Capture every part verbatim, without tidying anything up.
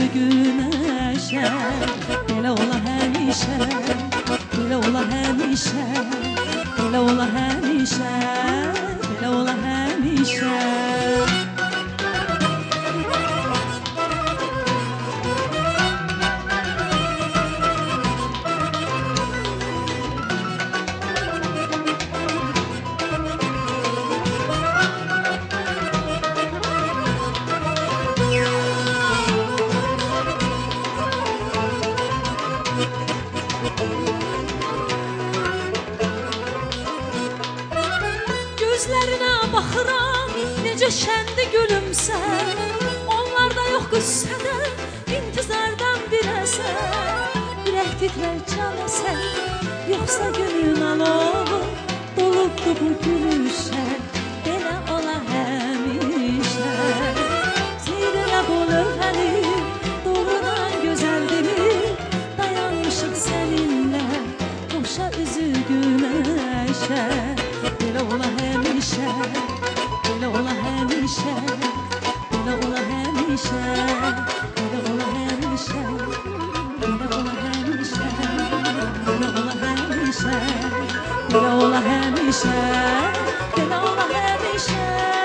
günəşə. Belə ola həmişə, belə ola həmişə, belə ola həmişə, belə ola həmişə. Gözlərinə baxıram, necə şəndi gülümsən. Onlarda yox qüssədə, intizardan bir əsər. Ürək titrər can əsər, yoxsa gönlün alovu, dolubdu bu gülüşər. Belə ola həmişə. Seyr elə bu lövhəni, doğrudan gözəldimi. Dayanmışıq səninlə, qoşa üzü günəşə. Belə ola həmişə, belə ola həmişə, belə ola həmişə, belə ola həmişə, belə ola həmişə, belə ola həmişə, belə ola həmişə, belə ola həmişə.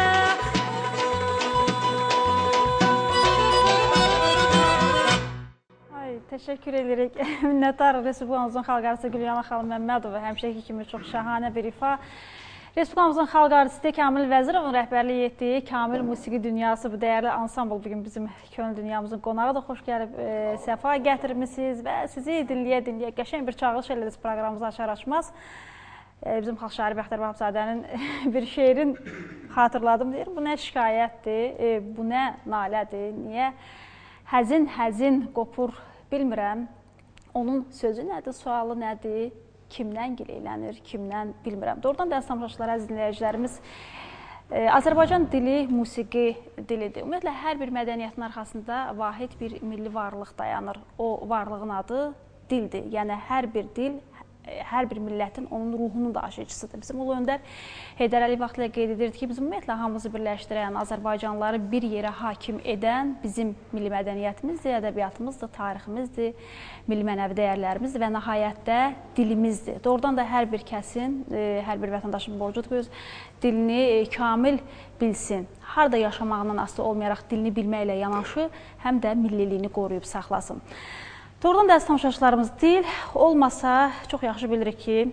Ay, təşəkkür edirik. Minnətdarıq Respublikamızın xalq artisti Gülyana xanım Məmmədova, həmişəki kimi çox şahanə bir ifa. Respublikamızın xalq artisti Kamil Vəzirovun rəhbərlik etdiyi Kamil Musiqi Dünyası bu dəyərli ansambl bugün bizim könül dünyamızın qonağı da xoş gəlib, e, səfa gətirmişsiniz və sizi dinləyə-dinləyə qəşəng bir çağırış elədiniz proqramımızı açar-açmaz. E, bizim xalq şairi Bəxtiyar Vahabzadənin bir şeirin xatırladım deyir. Bu nə şikayətdir, e, bu nə nalədir, niyə həzin-həzin qopur bilmirəm. Onun sözü nədir, sualı nədir? Kimdən gileylənir, kimdən bilmirəm. Doğrudan da əslən əziz dinləyicilərimiz, e, Azərbaycan dili musiqi dilidir. Ümumiyyətlə, hər bir mədəniyyətin arxasında vahid bir milli varlıq dayanır. O varlığın adı dildir. Yəni, hər bir dil, hər bir millətin onun ruhunun da aşıcısıdır. Bizim Ulu Öndər Heydər Əliyev vaxtilə qeyd edirdi ki, bizim ümumiyyətlə hamımızı birləşdirən, Azərbaycanlıları bir yerə hakim edən bizim milli mədəniyyətimizdir, ədəbiyyatımızdır, tariximizdir, milli mənəvi dəyərlərimizdir və nəhayətdə dilimizdir. Doğrudan da hər bir kəsin, hər bir vətəndaşın borcudur ki, öz dilini kamil bilsin. Harada yaşamağından asılı olmayaraq dilini bilməklə yanaşı, həm də milliliyini qoruyub saxlasın. Doğrudan da əziz tamaşaçılarımız, dil olmasa çox yaxşı bilirik ki,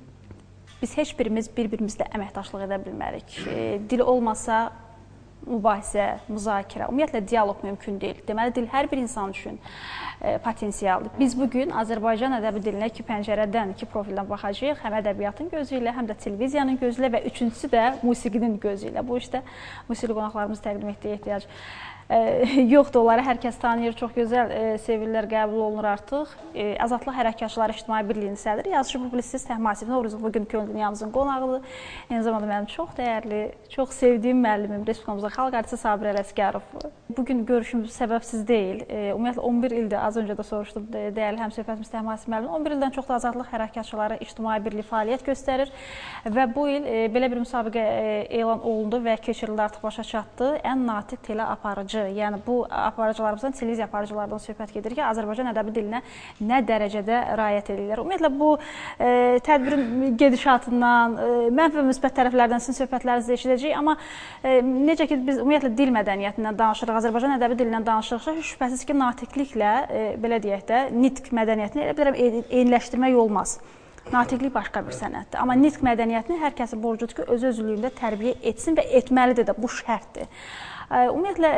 biz heç birimiz bir-birimizlə əməkdaşlıq edə bilmərik. Dil olmasa mübahisə, müzakirə, ümumiyyətlə dialoq mümkün deyil. Deməli, dil hər bir insan üçün potensialdır. Biz bugün Azərbaycan ədəbi dilinə iki pəncərədən, iki profildən baxacağıq. Həm ədəbiyyatın gözü ilə, həm də televiziyanın gözü ilə və üçüncüsü də musiqinin gözü ilə. Bu işdə musiqi qonaqlarımızı təqdim etdiyi ehtiyac yoxdur, onları hər kəs tanıyır, çox gözəl sevilirlər, qəbul olunur artıq. Azadlıq Hərəkatçıları İctimai Birliyinin sədri, yazıcı publisist Təhmə Asif Novruzov bugün könül dünyamızın qonağıdır. Eyni zamanda mənim çox dəyərli, çox sevdiyim müəllimim, Respublikamızın xalq artisti Sabir Ələsgərov. Bugün görüşümüz səbəbsiz deyil. Ümumiyyətlə, on bir ildir, az öncə də soruşdum, dəyərli həmsöhbətimiz Təhmə Asif müəllim. on bir ildən çox da Azadlıq Hərəkatçıları İctimai Birliyi fəaliyyət göstərir və bu il belə bir müsabiqə elan olundu və keçirildi, artıq başa çatdı. Ən natiq tele aparıcı, yəni bu aparıcılarımızdan, televiziya aparıcılardan söhbət gedir ki, Azərbaycan ədəbi dilinə nə dərəcədə riayət edirlər. Ümumiyyətlə, bu e, tədbirin gedişatından, e, mənfi və müsbət tərəflərdən sizin söhbətlərinizi eşidəcəyik, amma e, necə ki, biz ümumiyyətlə dil mədəniyyətindən danışırıq, Azərbaycan ədəbi dilindən danışırıqsa, şübhəsiz ki, natiqliklə, e, belə deyək də, nitq mədəniyyətini elə bilərəm, eyniləşdirmək olmaz. Natiqlik başqa bir sənətdir. Amma nitq mədəniyyətini hər kəsin borcudur ki, öz-özlüyündə tərbiyə etsin və etməlidir də, bu şərtdir. Ümumiyyətlə,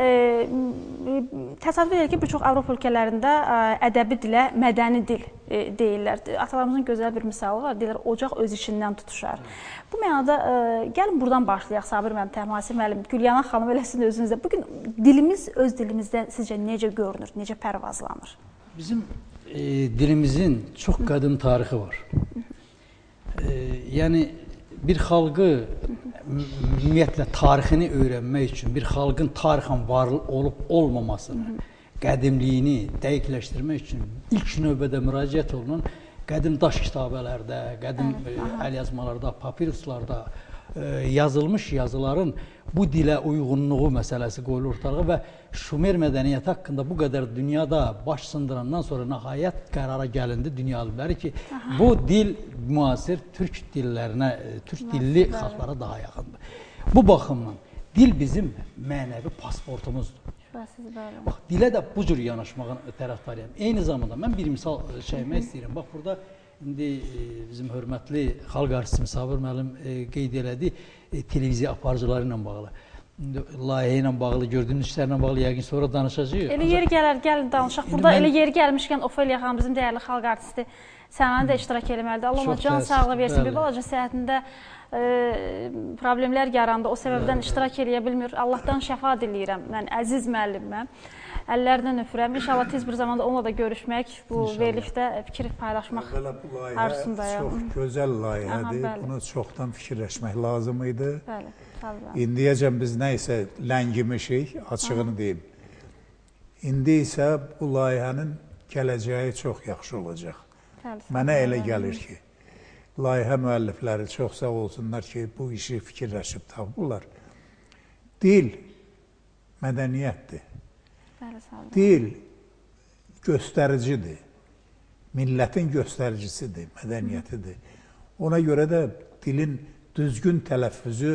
təsadüf edir ki, bir çox Avropa ölkələrində ədəbi dilə mədəni dil deyirlər. Atalarımızın gözəl bir misalı var, deyirlər, ocaq öz işindən tutuşar. Bu mənada, gəlin buradan başlayaq, Sabir müəllim, Təhmə Asif müəllim, Gülyana xanım, elə sizin özünüzdə. Bugün dilimiz öz dilimizdə sizcə necə görünür, necə pərvazlanır? Bizim e, dilimizin çox qədim tarixi var. E, yəni, bir xalqı ümumiyyətlə tarixini öyrənmək üçün, bir xalqın tarixən var olub olmamasını, qədimliyini dəqiqləşdirmək üçün ilk növbədə müraciət olunan qədim daş kitabələrdə, qədim əlyazmalarda, papiruslarda, yazılmış yazıların bu dilə uyğunluğu məsələsi qoyulur ortalığa və Şumer mədəniyyəti haqqında bu qədər dünyada baş sındırandan sonra nəhayət qərara gəlindi dünya alimləri ki, aha, bu dil müasir türk dillərinə, türk dilli xalqlara daha yaxındır. Bu baxımdan dil bizim mənəvi pasportumuzdur. Bax, dilə də bu cür yanaşmağın tərəfdarıyam. Eyni zamanda mən bir misal çəkmək istəyirəm. Bax, burada indi e, bizim hörmətli xalq artisti Sabir müəllim e, qeyd elədi e, televiziya aparıcıları ilə bağlı. Layihə ilə bağlı, gördüyünüz işlərlə bağlı yəqin sonra danışacağıq. Elə yeri gələr, gəlin danışaq. Burada mən... elə yeri gəlmişkən Ofeliya xanım, bizim dəyərli xalq artisti, sənin də iştirak eləməlidir. Allah ona can sağlığı versin. Bir balaca səhətində e, problemlər yarandı. O səbəbdən iştirak eləyə bilmir. Allahdan şəfa diləyirəm. Mən əziz müəllimə. Əllərdən öpürəm. İnşallah tez bir zamanda onunla da görüşmək, bu verilişdə fikir paylaşmaq arzusundayım. Çox gözəl layihədir. Aha, bunu çoxdan fikirləşmək lazım idi. Bəli, tabii. İndiyəcən biz nə isə ləngimişik, açığını deyim. İndi isə bu layihənin gələcəyi çox yaxşı olacaq. Bəli, mənə elə gəlir ki, layihə müəllifləri çox sağ olsunlar ki, bu işi fikirləşib tapırlar. Dil mədəniyyətdir. Dil göstəricidir, millətin göstəricisidir, mədəniyyətidir. Ona görə də dilin düzgün tələffüzü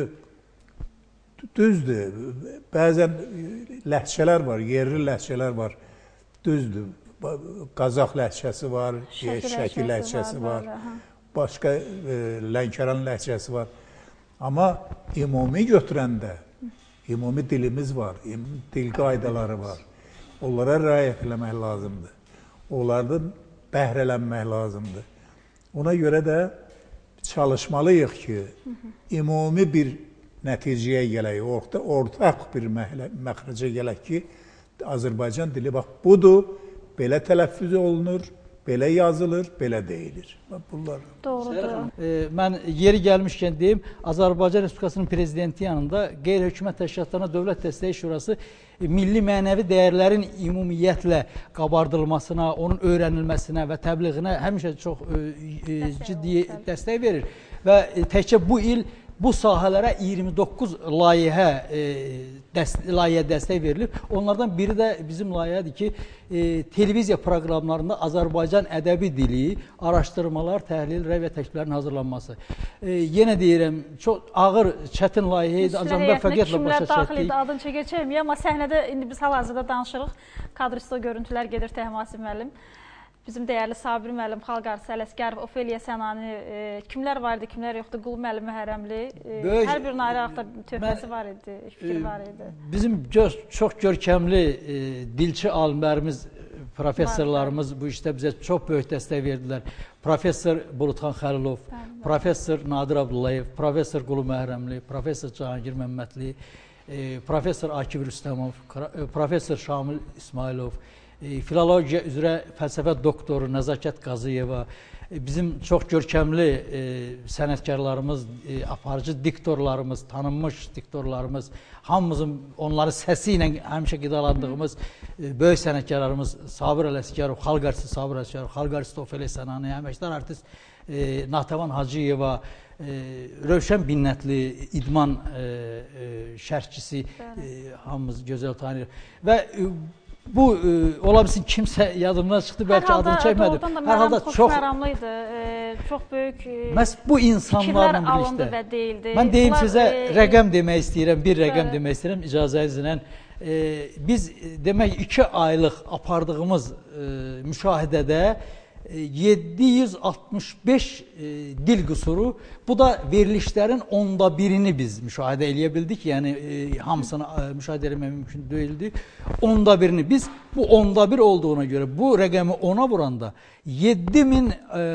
düzdür. Bəzən ləhcələr var, yerli ləhcələr var, düzdür. Qazaq ləhcəsi var, Şəki ləhcəsi var, başqa Lənkəran ləhcəsi var. Amma ümumi götürəndə, ümumi dilimiz var, dil qaydaları var. Onlara riayət eləmək lazımdır. Onlardan bəhrələnmək lazımdır. Ona görə də çalışmalıyıq ki, ümumi bir nəticəyə gələk, orta, ortaq bir məxrəcə gələk ki, Azərbaycan dili bax budur, belə tələffüz olunur, belə yazılır, belə deyilir. Bunlar. Doğrudur. E, mən yeri gəlmişkən deyim, Azərbaycan Respublikasının prezidenti yanında qeyri-hökumət təşkilatlarına Dövlət Dəstəyi Şurası e, milli mənəvi dəyərlərin ümumiyyətlə qabardılmasına, onun öyrənilməsinə və təbliğinə həmişə çox e, e, ciddi dəstək verir. Və e, təkcə bu il bu sahələrə iyirmi doqquz layihə, e, dəst layihə dəstək verilir. Onlardan biri də bizim layihədir ki, e, televiziya proqramlarında Azərbaycan ədəbi dili, araşdırmalar, təhlil, rəy və təkliflərin hazırlanması. E, yenə deyirəm, çox ağır, çətin layihə idi. Ancaq müvəffəqiyyətlə başa çəkdik. Daxil idi, adını çəkəcəyim, amma səhnədə indi biz hal-hazırda danışırıq. Kadristo görüntülər gedir Təhmasi müəllim. Bizim dəyərli Sabir müəllim, xalq artisti Ələsgərov, Ofeliya Sənani, e, kimlər var idi, kimlər yoxdur, Qul müəllim Məhərrəmli, e, Böyük, hər birinin ayrı-ayrı töhfəsi var idi, fikir var idi. Bizim gör, çox görkəmli e, dilçi alimlərimiz, professorlarımız bu işdə bizə çox böyük dəstək verdilər. Professor Buludxan Xəlilov, bəli, professor Nadir Abdullayev, professor Qulu Məhərrəmli, professor Cahangir Məmmədli, e, professor Akif Rüstəmov, professor Şamil İsmailov, E, filologiya üzrə fəlsəfə doktoru Nəzakət Qazıyeva, e, bizim çox görkəmli e, sənətkarlarımız, e, aparıcı diktorlarımız, tanınmış diktorlarımız, hamımızın onları səsi ilə həmişə qidalandığımız e, böyük sənətkarlarımız Sabir Ələsgərov, xalq artisti Sabir Ələsgərov, xalq artisti Ofeliya Sənani, əməkdar artist e, Natəvan Hacıyeva, e, Rövşən Binnətli, idman e, e, şərhçisi, e, hamımız gözəl tanıyır və e, bu e, ola bilsin kimsə yadımdan çıxdı, bəlkə adını çəkmədim. Hər halda çox məramlıydı, e, çox böyük e, məhz bu insanlarla birlikdə və deyildi. Mən deyim Bunlar, sizə e, rəqəm demək istəyirəm, bir rəqəm demək istəyirəm icazənizlə. E, biz demək iki aylıq apardığımız e, müşahidədə yeddi yüz altmış beş e, dil qüsuru, bu da verilişlərin onda birini biz müşahidə eləyə bildik, yəni e, hamısını e, müşahidə eləmək mümkün deyildi. Onda birini biz, bu onda bir olduğuna görə bu rəqəmi ona vuranda yeddi min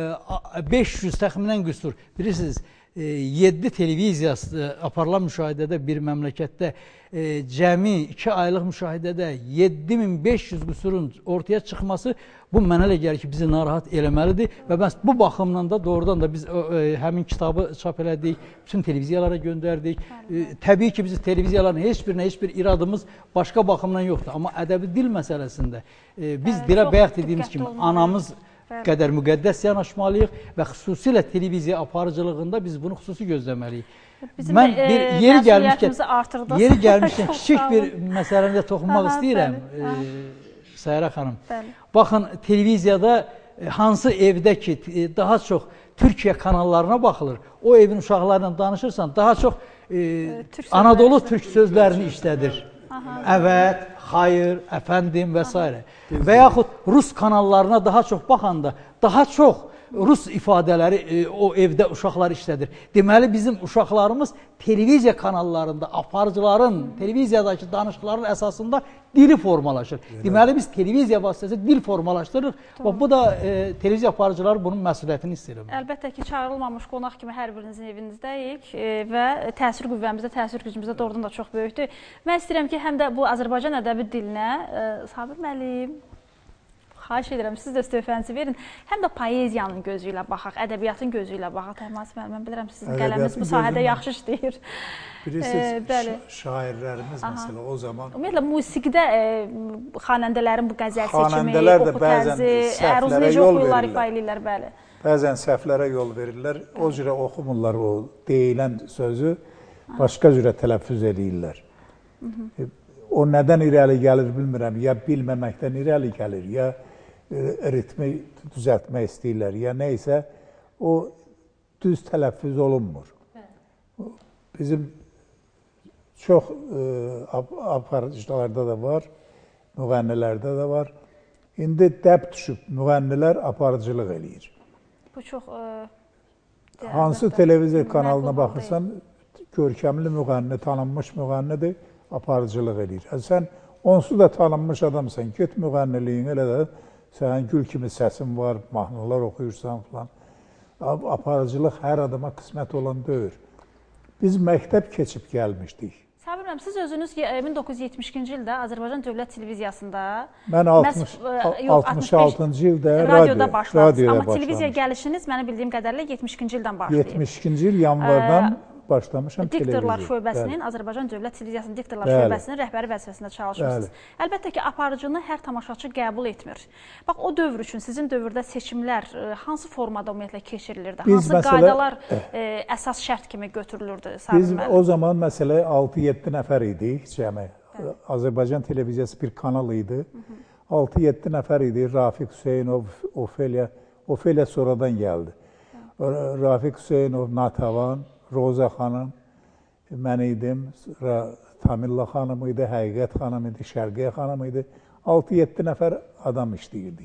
beş yüz təxminən qüsur, bilirsiniz, yeddi televiziyası aparılan müşahidədə bir məmləkətdə e, cəmi iki aylıq müşahidədə yeddi min beş yüz qüsurun ortaya çıxması bu mənə elə gəlir ki, bizi narahat eləməlidir və bəs bu baxımdan da doğrudan da biz e, həmin kitabı çap elədik, bütün televiziyalara göndərdik. E, təbii ki, biz televiziyaların heç birinə heç bir iradımız başqa baxımdan yoxdur, amma ədəbi dil məsələsində e, biz dilə bayaq dediyimiz kimi anamız qədər müqəddəs yanaşmalıyıq və xüsusilə televiziya aparıcılığında biz bunu xüsusi gözləməliyik. Bizim Mən e, bir yeri gəlmişkən, yeri gəlmişkən kiçik bir məsələndə toxunmaq Aha, istəyirəm, e, Sayra xanım. Bəli. Baxın, televiziyada e, hansı evdə ki, e, daha çox Türkiyə kanallarına baxılır, o evin uşaqlarla danışırsan, daha çox e, Türk Anadolu Türk sözlərini işlədir. Aha. Evet, hayır, efendim və s. Və yaxud Rus kanallarına daha çox baxanda, daha çox Rus ifadələri e, o evdə uşaqlar işlədir. Deməli, bizim uşaqlarımız televiziya kanallarında, aparıcıların, televiziyadakı danışıqların əsasında dili formalaşır. Deməli, biz televiziya vasitəsilə dil formalaşdırırıq və bu da e, televiziya aparıcıları bunun məsuliyyətini istəyir. Əlbəttə ki, çağırılmamış qonaq kimi hər birinizin evinizdəyik e, və təsir qüvvəmizdə, təsir gücümüzdə doğrudan da çox böyükdür. Mən istəyirəm ki, həm də bu Azərbaycan ədəbi dilinə e, Sabir müəllim, xahiş edirəm, siz də stöfənizi verin. Həm də poeziyanın gözü ilə baxaq, ədəbiyyatın gözü ilə baxaq. Təhmas müəllim, mən bilirəm, sizin qələminiz bu sahədə yaxşı işləyir. Bilirsiniz, e, şairlərimiz məsələ o zaman... Ümumiyyətlə, musiqidə e, xanəndələrin bu qəzəl seçimi, oxu tərzi, əruz necə oxuyurlar, ifa edirlər, bəli. Bəzən səhvlərə yol verirlər, o cürə oxumurlar o deyilən sözü, başqa cürə tələffüz edirlər. O nədən irəli gəlir bilmirəm, ya bilməməkdən irəli gəlir, ya ritmi düzəltmək istəyirlər, ya neysə, o düz tələffüz olunmur. Bizim çox aparıcılarda da var, müğənnilərdə də var. İndi dəb düşüb, müğənnilər aparıcılıq eləyir. Bu çox... Hansı televiziya kanalına baxırsan, görkəmli müğənni, tanınmış müğənnidir, aparıcılıq eləyir. Sən onsuz da tanınmış adamsan, get müğənniliyin, elə də sənin gül kimi səsin var, mahnılar oxuyursan falan. Aparıcılıq hər adama qismət olan deyil. Biz məktəb keçib gəlmişdik. Sabir müəllim, siz özünüz min doqquz yüz yetmiş ikinci ildə Azərbaycan Dövlət Televiziyasında... Mən altmış altıncı ildə radioda başladınız. Amma televiziya gəlişiniz, mənə bildiyim qədərlə yetmiş ikinci ildən başlayıb. yetmiş ikinci il yanvardan başlamışam televiziya. Diktorlar şöbəsinin, Azərbaycan Dövlət Televiziyasının Diktorlar şöbəsinin rəhbəri vəzifəsində çalışırsınız. Əlbəttə ki, aparıcını hər tamaşaçı qəbul etmir. Bax, o dövr üçün sizin dövrdə seçimlər hansı formada ümumiyyətlə keçirilirdi? Hansı qaydalar əsas şərt kimi götürülürdü? Biz o zaman məsələ altı yeddi nəfər idik cəmi. Azərbaycan Televiziyası bir kanal idi. altı yeddi nəfər idi. Rafiq Hüseynov, Ofeliya, Ofeliya sonradan gəldi. Rafiq Hüseynov, Natavan, Roza xanım, mən idim, Tamilla xanım idi, Həqiqət xanım idi, Şərqiyə xanım idi. altı yeddi nəfər adam işləyirdik.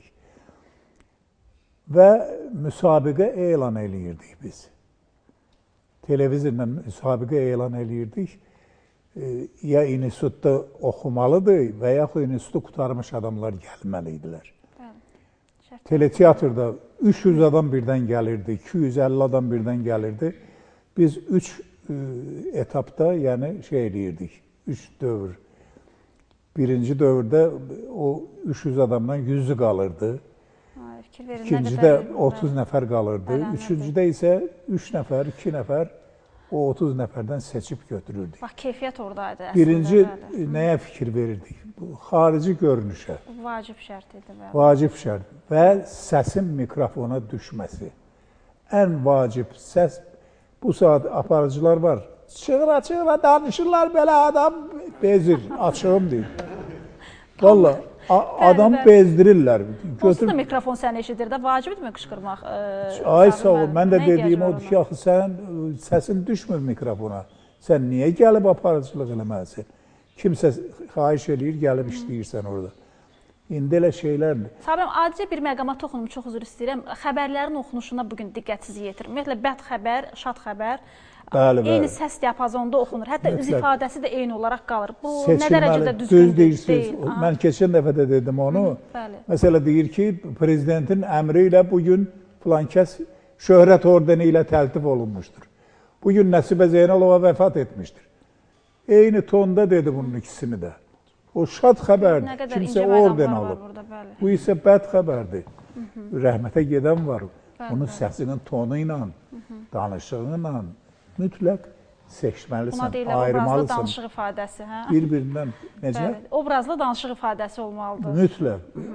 Və müsabiqə elan eləyirdik biz. Televizorla müsabiqə elan eləyirdik. Ya institutda oxumalıdır və yaxud institutu qutarmış adamlar gəlməli idilər. Teleteatrda üç yüz adam birdən gəlirdi, iki yüz əlli adam birdən gəlirdi. Biz üç etapda, yəni şey eləyirdik, üç dövr. Birinci dövrdə o üç yüz adamdan yüzü qalırdı. İkincidə otuz nəfər qalırdı. Üçüncüdə isə üç nəfər, iki nəfər o otuz nəfərdən seçib götürürdük. Bax, keyfiyyət oradaydı. Birinci nəyə fikir verirdik? Xarici görünüşə. Vacib şərt idi. Vacib şərt və səsin mikrofona düşməsi. Ən vacib səs. Bu saat aparıcılar var. Çığıra çığıra danışırlar belə, adam bezir, açığım deyil. Valla adam bezdirirlər. Onsuz da mikrofon səni eşidir də, vacibdirmi qışqırmaq? Ay sağ ol, mən də dediyim odur ki, axı sən səsin düşmür mikrofona. Sən niyə gəlib aparıcılıq eləməlisin? Kimsə xahiş eləyir, gəlib işləyirsən orada. İndi elə şeylərdir. Sabirəm, adicə bir məqama toxunum, çox üzr istəyirəm. Xəbərlərin oxunuşuna bugün diqqətsiz yetirir. Ümumiyyətlə, bəd xəbər, şad xəbər bəli, eyni bəli. Səs diapazonunda oxunur. Hətta üz ifadəsi də eyni olaraq qalır. Bu seçilməli, nə dərəcədə düzgün deyil? Mən keçən dəfə də dedim onu. Hı, məsələ deyir ki, prezidentin əmri ilə bugün filan kəs şöhrət ordeni ilə təltif olunmuşdur. Bugün Nəsibə Zeynalova vəfat etmişdir. Eyni tonda dedi bunun ikisini də. O şad xəbərdir, kimsə orden alıb. Burada, bu isə bəd xəbərdir. Hı -hı. Rəhmətə gedən var. Bəli, onun səsinin tonu ilə, danışığı ilə mütləq seçməlisən, ayırmalısan. Obrazlı danışıq ifadəsi. Hə? Bir-birindən necə? Bəli, obrazlı danışıq ifadəsi olmalıdır. Mütləq.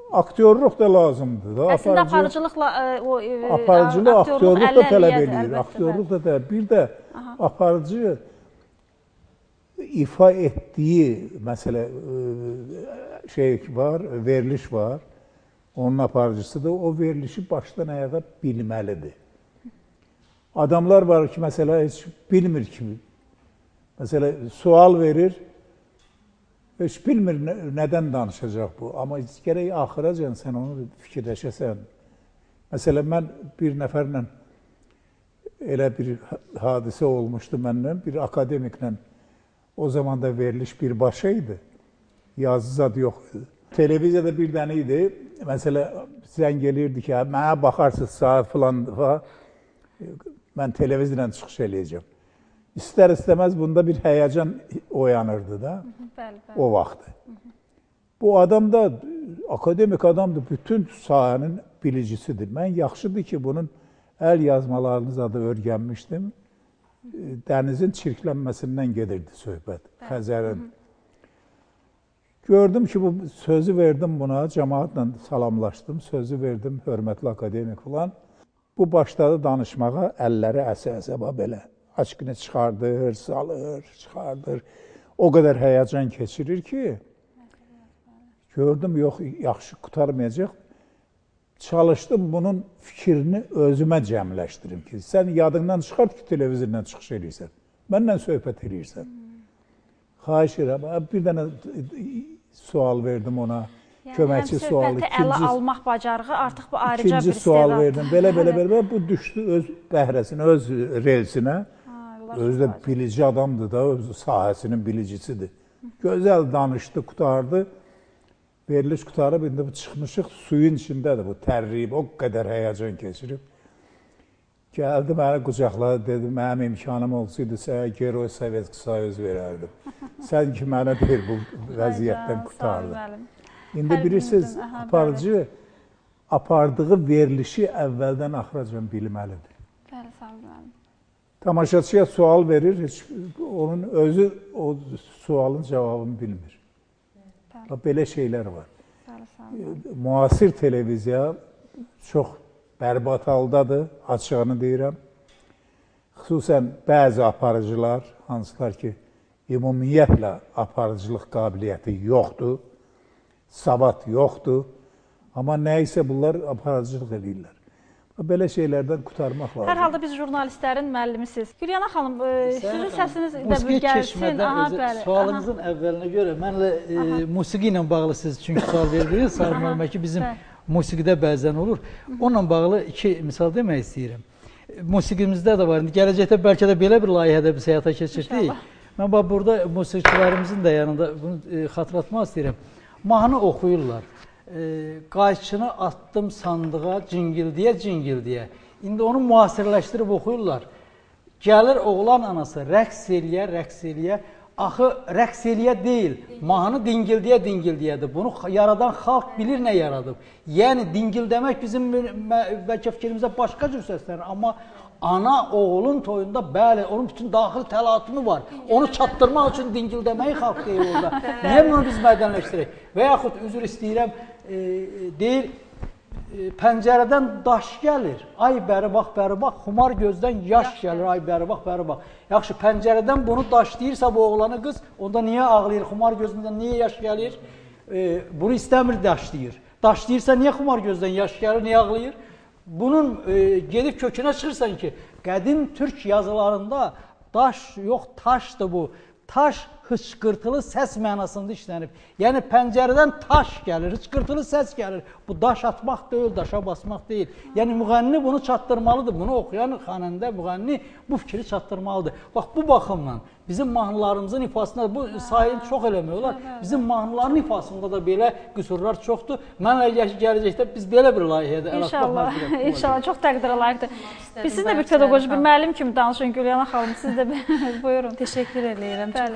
aktyorluq da lazımdır da. Əslində aparıcılıqla o aparıcılıq aktyorluq da tələb edir. Aktyorluq da tələb. Bir də aparıcı ifa etdiyi məsələ şey var, veriliş var. Onun aparıcısıdır. O verilişi başdan ayağa bilməlidir. Adamlar var ki, məsələ heç bilmir kimi. Məsələ sual verir, heç bilmir nədən danışacaq bu. Amma gərək axıracan sən onu fikirləşəsən. Məsələn, mən bir nəfərlə elə bir hadisə olmuşdu məndən, bir akademiklə o zaman da veriliş birbaşa idi. Yazı zad yox idi. Televiziyada bir dənə idi. Məsələ, zəng gelirdi ki, mənə baxarsınız saat filan defa, mən televiziyadan çıxış eləyəcəm. İstər-istəməz bunda bir həyəcan oyanırdı da, bəli, bəli. O vaxtı. Bu adam da, akademik adamdır, bütün sahənin bilicisidir. Mən yaxşıdır ki, bunun əl yazmalarınız adı örgənmişdim. Dənizin çirklənməsindən gedirdi söhbət, Xəzərin. Gördüm ki, bu sözü verdim buna, cəmaatla salamlaşdım, sözü verdim, hörmətli akademik falan. Bu başladı danışmağa, əlləri əsə-əsəba belə. Açqını çıxardır, salır, çıxardır. O qədər həyəcan keçirir ki, gördüm, yox, yaxşı qutarmayacaq. Çalışdım bunun fikrini özümə cəmləşdirim ki, sən yadından çıxart ki, televizordan çıxış edirsən. Mənlə söhbət edirsən. Xahiş edirəm, bir dənə sual verdim ona, köməkçi sualı. Həm söhbəti ələ almaq bacarığı artıq bu ayrıca bir istedad. İkinci sual verdim, belə, belə, belə, bu düşdü öz bəhrəsinə, öz relsinə. Özü də bilici adamdır da, öz sahəsinin bilicisidir. Gözəl danışdı, qutardı. Veriliş qutarıb, indi bu çıxmışıq, suyun içindədir bu, tərliyib, o qədər həyəcan keçirib. Gəldi, məni qucaqladı, dedi, mənim imkanım olsaydı, sənə Geroy Sovetski Soyuz verərdim. Sən ki, mənə deyir, bu vəziyyətdən qutardı. İndi bilirsiniz, aparıcı apardığı verilişi əvvəldən axıracan bilməlidir. Bəli, sağ olun. Tamaşaçıya sual verir, heç onun özü o sualın cavabını bilmir. Belə şeylər var. Müasir televiziya çox bərbad haldadır, açığını deyirəm. Xüsusən bəzi aparıcılar, hansılar ki, ümumiyyətlə aparıcılıq qabiliyyəti yoxdur, savad yoxdur, amma nə isə bunlar aparıcılıq edirlər. Belə şeylərdən qutarmaq lazım. Hər halda biz jurnalistlərin müəllimisiniz. Gülyana xanım, sizin səsiniz də bir gəlsin. Sualınızın əvvəlinə görə, mənlə musiqi ilə bağlı siz çünki sual verirsiniz, Sarı müəllimə ki, bizim musiqidə bəzən olur. Onunla bağlı iki misal demək istəyirəm. Musiqimizdə də var, gələcəkdə bəlkə də belə bir layihədə biz həyata keçirdik. Mən burada musiqiçilərimizin də yanında bunu xatırlatmaq istəyirəm. Mahnı oxuyurlar. Qayçını atdım sandığa, cingildiyə, cingildiyə. İndi onu müasirləşdirib oxuyurlar. Gəlir oğlan anası, rəqs eləyə, rəqs eləyə. Axı, rəqs eləyə deyil, mahnı dingildiyə, dingildiyədir. Bunu yaradan xalq bilir nə yaradıb. Yəni, dingildəmək bizim bəlkə fikrimizdə başqa cür səslənir. Amma ana oğlun toyunda, bəli, onun bütün daxil təlatümü var. Onu çatdırmaq üçün dingildəməyi xalq deyir orada. Niyə bunu biz mədənləşdirək? Və yaxud, üzr istəyirəm, deyir, pəncərədən daş gəlir, ay bəri bax, bəri bax, xumar gözdən yaş gəlir, ay bəri bax, bəri bax. Yaxşı, pəncərədən bunu daş deyirsə bu oğlanı qız, onda niyə ağlayır, xumar gözündən niyə yaş gəlir? Bunu istəmir daş deyir. Daş deyirsə niyə xumar gözdən yaş gəlir, niyə ağlayır? Bunun gedib kökünə çıxırsan ki, qədim türk yazılarında daş yox, taşdır bu. Taş hıçqırtılı səs mənasında işlənib. Yəni, pəncərədən taş gəlir, hıçqırtılı səs gəlir. Bu, daş atmaq deyil, daşa basmaq deyil. Yəni, müğənni bunu çatdırmalıdır. Bunu oxuyan xanəndə, müğənni bu fikri çatdırmalıdır. Bax, bu baxımdan bizim mahnılarımızın ifasında, bu sayını çox eləmək olar. Bizim mahnıların ifasında da belə qüsurlar çoxdur. Mənlə gələcəkdə biz belə bir layihədə əl atmaq məcburiyyətdir. İnşallah, çox təqdirə layiqdir. Biz siz də bir pedaqoji, bir müəllim kimi danışın Gülyana xanım, siz də buyurun. Təşəkkür edirəm. Çox şadam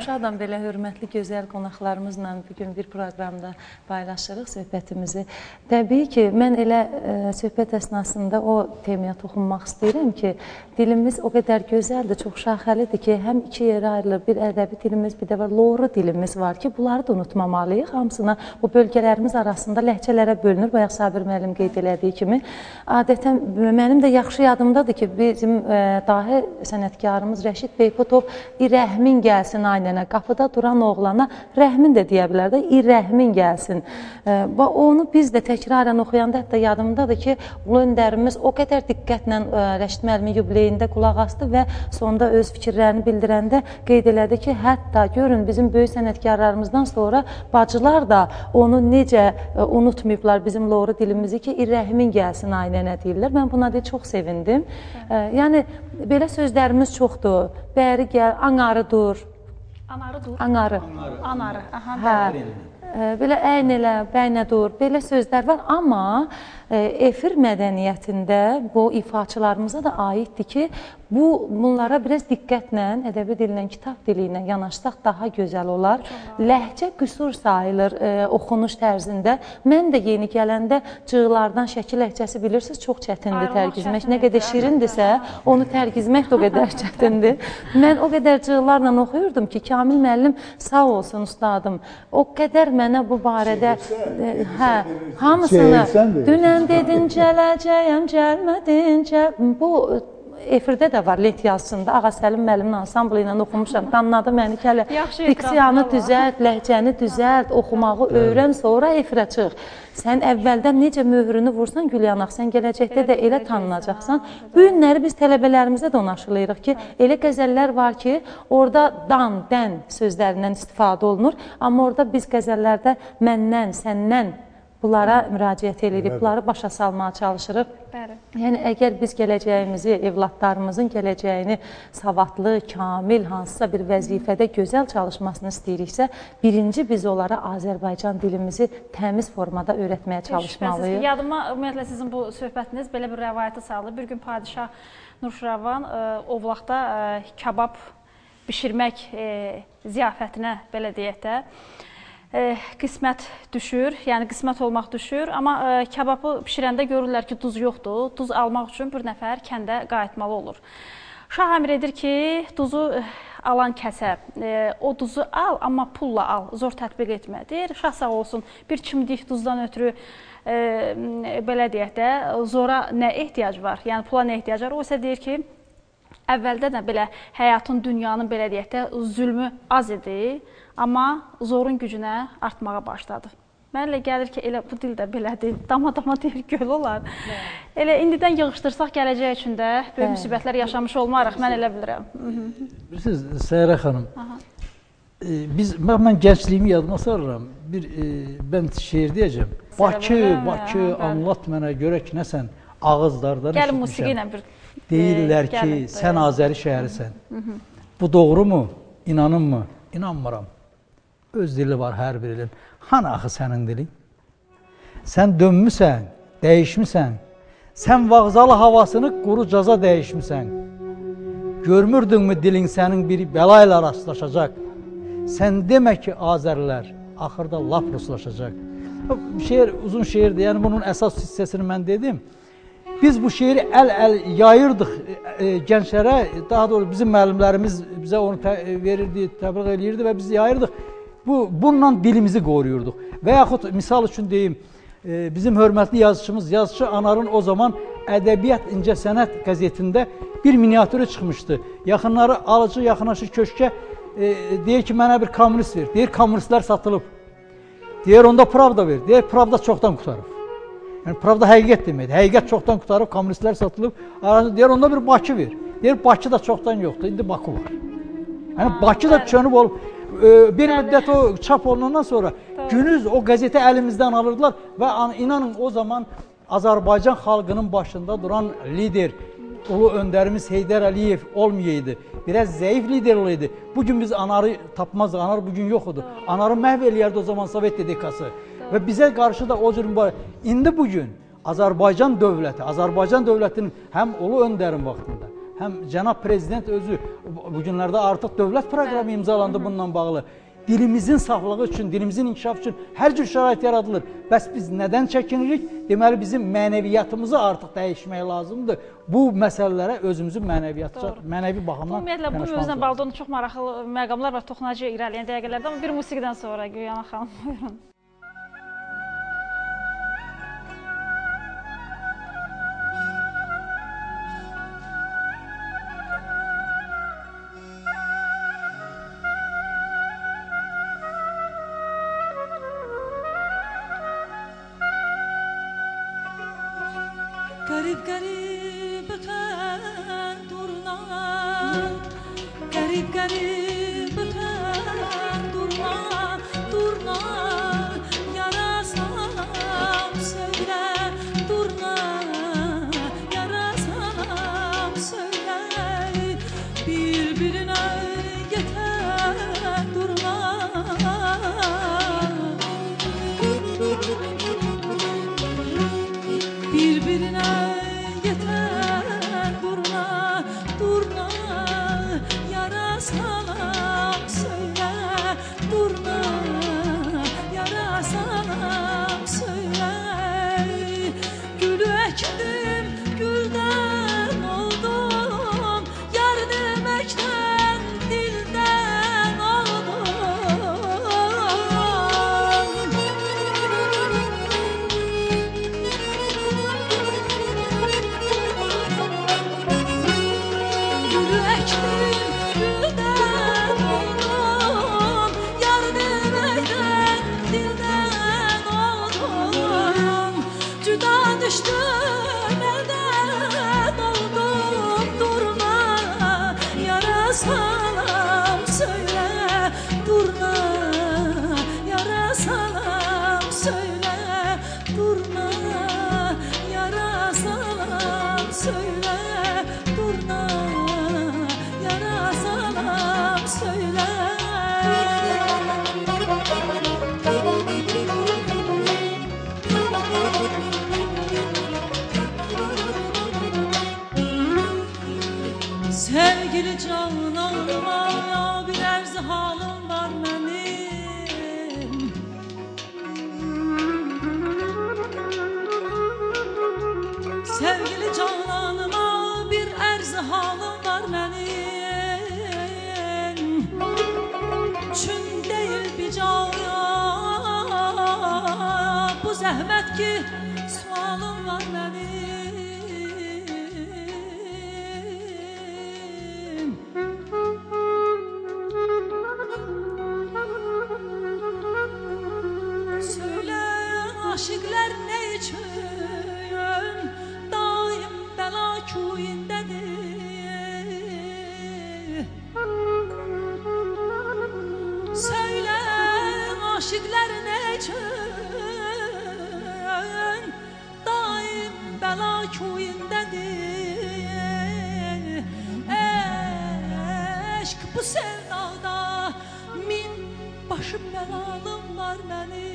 belə hörmətli, gözəl qonaqlarımızla bugün bir proqramda paylaşırıq söhbətimizi. Təbii ki, mən elə ə, söhbət əsnasında o temaya toxunmaq istəyirəm ki, dilimiz o qədər gözəldir, çox şaxəlidir ki, həm iki yerə ayrılır, bir ədəbi dilimiz, bir də var, loğru dilimiz var ki, bunları da unutmamalıyıq. Hamısına bu bölgələrimiz arasında ləhcələrə bölünür, bayaq Sabir müəllim qeyd elədiyi kimi. Adətən, mənim də yaxşı yadımdadır ki, bizim ə, dahi sənətkarımız Rəşid Beyputov İrəhmin gəlsin aynənə, qapıda duran oğlana rəhmin də deyə bilər də, İrəhmin gəlsin. Və onu biz də təkrarən oxuyanda hətta yadımdadır ki, Ulu Öndərimiz o qədər diqqətlə Rəşid müəllimin yubileyində qulaq asdı və sonda öz fikirlərini bildirəndə qeyd elədi ki, hətta görün bizim böyük sənətkarlarımızdan sonra bacılar da onu necə unutmayıblar bizim loğru dilimizi ki, İrəhmin gəlsin aynənə deyirlər. Mən buna da çox sevindim. Yəni, belə sözlərimiz çoxdur. Bəri gəl, anarı dur. Anarı dur. Anarı. Anarı. Aha, hə. Belə əyn elə, bəynə dur. Belə sözlər var, amma efir mədəniyyətində bu ifaçılarımıza da aiddir ki, bu, bunlara biraz diqqətlə, ədəbi dillə, kitab dili ilə yanaşsaq daha gözəl olar. Ləhcə qüsur sayılır e, oxunuş tərzində. Mən də yeni gələndə cığlardan şəkil ləhcəsi bilirsiniz, çox çətindir tərgizmək. Nə qədər şirindirsə, onu tərgizmək də o qədər çətindir. Mən o qədər cığlarla oxuyurdum ki, Kamil müəllim sağ olsun ustadım. O qədər mənə bu barədə e, hə, hamısını dünən dedin gələcəyəm, gəlmədin, gəl... Bu efirdə də var, Let yazısında. Ağa Səlim müəllimin ansamblı ilə oxumuşam. Danladı məni ki, hələ diksiyanı düzəlt, ləhcəni düzəlt, oxumağı öyrən, sonra efirə çıx. Sən əvvəldən necə möhrünü vursan Gülyanaq, sən gələcəkdə də elə tanınacaqsan. Bu günləri biz tələbələrimizə də onu aşılayırıq ki, elə qəzəllər var ki, orada dan, dən sözlərindən istifadə olunur. Amma orada biz qəzəllərdə məndən, səndən bunlara müraciət edirik, bunları başa salmağa çalışırıq. Bəli. Yəni, əgər biz gələcəyimizi, evlatlarımızın gələcəyini savadlı, kamil, hansısa bir vəzifədə gözəl çalışmasını istəyiriksə, birinci biz onlara Azərbaycan dilimizi təmiz formada öyrətməyə çalışmalıyıq. Yadıma, ümumiyyətlə, sizin bu söhbətiniz belə bir rəvayətə saldı. Bir gün Padişah Nurşiravan Ovlaqda kabab bişirmək ziyafətinə, belə deyək də, qismət düşür, yəni qismət olmaq düşür, amma kababı pişirəndə görürlər ki, duz yoxdur. Duz almaq üçün bir nəfər kəndə qayıtmalı olur. Şah əmr edir ki, duzu alan kəsə, o duzu al, amma pulla al, zor tətbiq etmə. Deyir, şah sağ olsun, bir çimdik duzdan ötürü belə deyək də, zora nə ehtiyac var, yəni pula nə ehtiyac var? O isə deyir ki, əvvəldə də belə həyatın, dünyanın belə deyək də, zülmü az idi. Amma zorun gücünə artmağa başladı. Mənə elə gəlir ki, elə bu dil də belədir, dama-dama deyir, göl olar. Elə indidən yığışdırsaq gələcək üçün də böyük müsibətlər yaşamış olmarıq, mən elə bilirəm. Bilirsiniz, Səhərə xanım, biz, mən gəncliyimi yadıma sarıram, bir mən şeir deyəcəm. Bakı, Bakı, anlat mənə, görək nəsən, ağızlardan eşitmişəm. Gəlin musiqi ilə bir... Deyirlər ki, sən Azəri şəhərisən. Bu doğru mu? İnanınmı? İnanmıram. Öz dili var hər birinin. Hanı axı sənin dilin? Sən dönmüsən, dəyişmisən. Sən vağzalı havasını quru caza dəyişmisən. Görmürdünmü dilin sənin bir bəla ilə rastlaşacaq? Sən demə ki, Azərilər axırda lap ruslaşacaq. Şeir uzun şeirdir, yəni bunun əsas hissəsini mən dedim. Biz bu şeiri əl-əl yayırdıq e, gənclərə, daha doğrusu bizim müəllimlərimiz bizə onu verirdi, təbliğ eləyirdi və biz yayırdıq. Bu, bununla dilimizi qoruyurduq. Və yaxud misal üçün deyim, e, bizim hörmətli yazıçımız, yazıçı Anarın o zaman Ədəbiyyat İncəsənət qəzetində bir miniatürü çıxmışdı. Yaxınları alıcı yaxınlaşır köşkə, e, deyir ki, mənə bir kommunist ver. Deyir, kommunistlər satılıb. Deyir, onda Pravda ver. Deyir, Pravda çoxdan qutarıb. Yəni, Pravda həqiqət deməkdir. Həqiqət çoxdan qutarıb, kommunistlər satılıb. Deyir, onda bir Bakı ver. Deyir, Bakı da çoxdan yoxdur, indi Bakı var. Yəni, Bakı da çönüb olub. Bir müddət o çap olunandan sonra günüz o qəzeti əlimizdən alırdılar və inanın o zaman Azərbaycan xalqının başında duran lider, ulu öndərimiz Heydər Əliyev olmayaydı. Biraz zəif lider olaydı. Bugün biz Anarı tapmazdıq, Anar bugün yoxudur. Anarı məhv eləyərdi o zaman Sovet D D K-sı. Və bizə qarşı da o cür mübarək. İndi bugün Azərbaycan dövləti, Azərbaycan dövlətinin həm ulu öndərin vaxtında, həm cənab prezident özü bu günlərdə artıq dövlət proqramı imzalandı bununla bağlı. Dilimizin sağlığı üçün, dilimizin inkişafı üçün hər cür şərait yaradılır. Bəs biz nədən çəkinirik? Deməli, bizim mənəviyyatımızı artıq dəyişmək lazımdır. Bu məsələlərə özümüzün mənəviyyatca, mənəvi baxımdan ümumiyyətlə, bu mövzuna bağlı çox maraqlı məqamlar var, toxunacağıq irəliyən dəqiqələrdə, amma bir musiqidən sonra Gülyana xanım, buyurun. Garip garip öten durna, garip garip öten durna, durna, yarasam söyle, durna, yarasam söyle, birbirine yeter durna. Birbirine yeter durna, durna, yara salam söyle, durna, yara salam söyle. Gülü ektim, gülden oldum, yar demekten dilden oldum. Düştüm elden oldum durma, yara salam söyle, durma, yara salam söyle, durma, yara salam söyle, durma, yara salam söyle. Sevgili cananıma bir erz halim var benim. Sevgili cananıma bir erz halim var benim. Çün değil bir caya bu zəhmət ki sualım var benim. Aşıqlar nə üçün daim bəla kuyundədir? Söylə, aşıqlar nə üçün daim bəla kuyundədir? Eşq bu sevdada min başım bəlalım var mənim.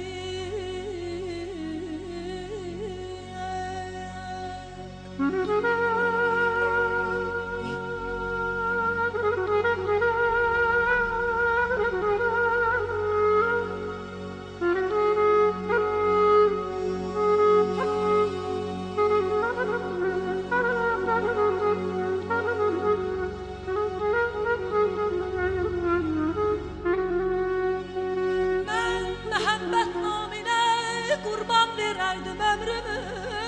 Mən məhəbbət naminə qurban verərdim ömrümü.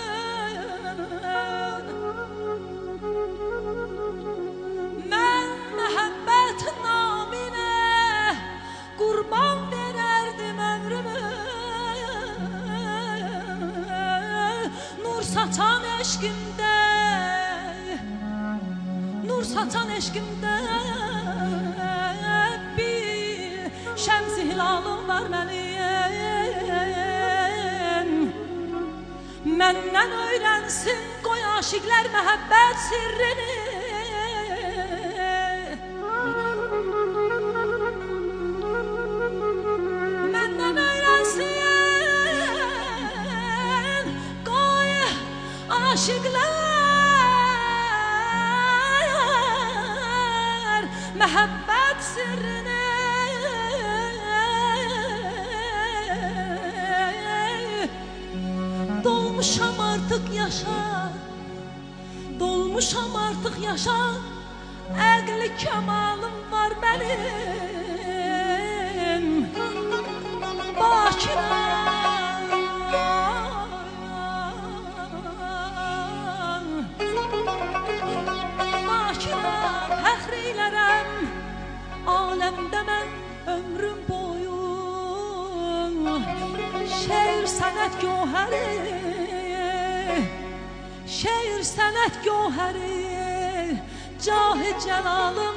Mən məhəbbət naminə qurban verərdim ömrümü. Nur saçan eşqimdə, nur saçan eşqimdə bir şəms-i hilalım var mənim. Məndən öyrənsin qoy aşiqlər məhəbbət sirrini. Məndən öyrənsin qoy aşiqlər məhəbbət sirrini dolmuşam artıq yaşa, dolmuşam artıq yaşa, əqli kəmalım var mənim Bakıda. Bakıda fəxr eylərəm, aləmdə mən ömrüm boyu şeir sənət gövhəri, şeir sənət gövhəri, cahı cəlalım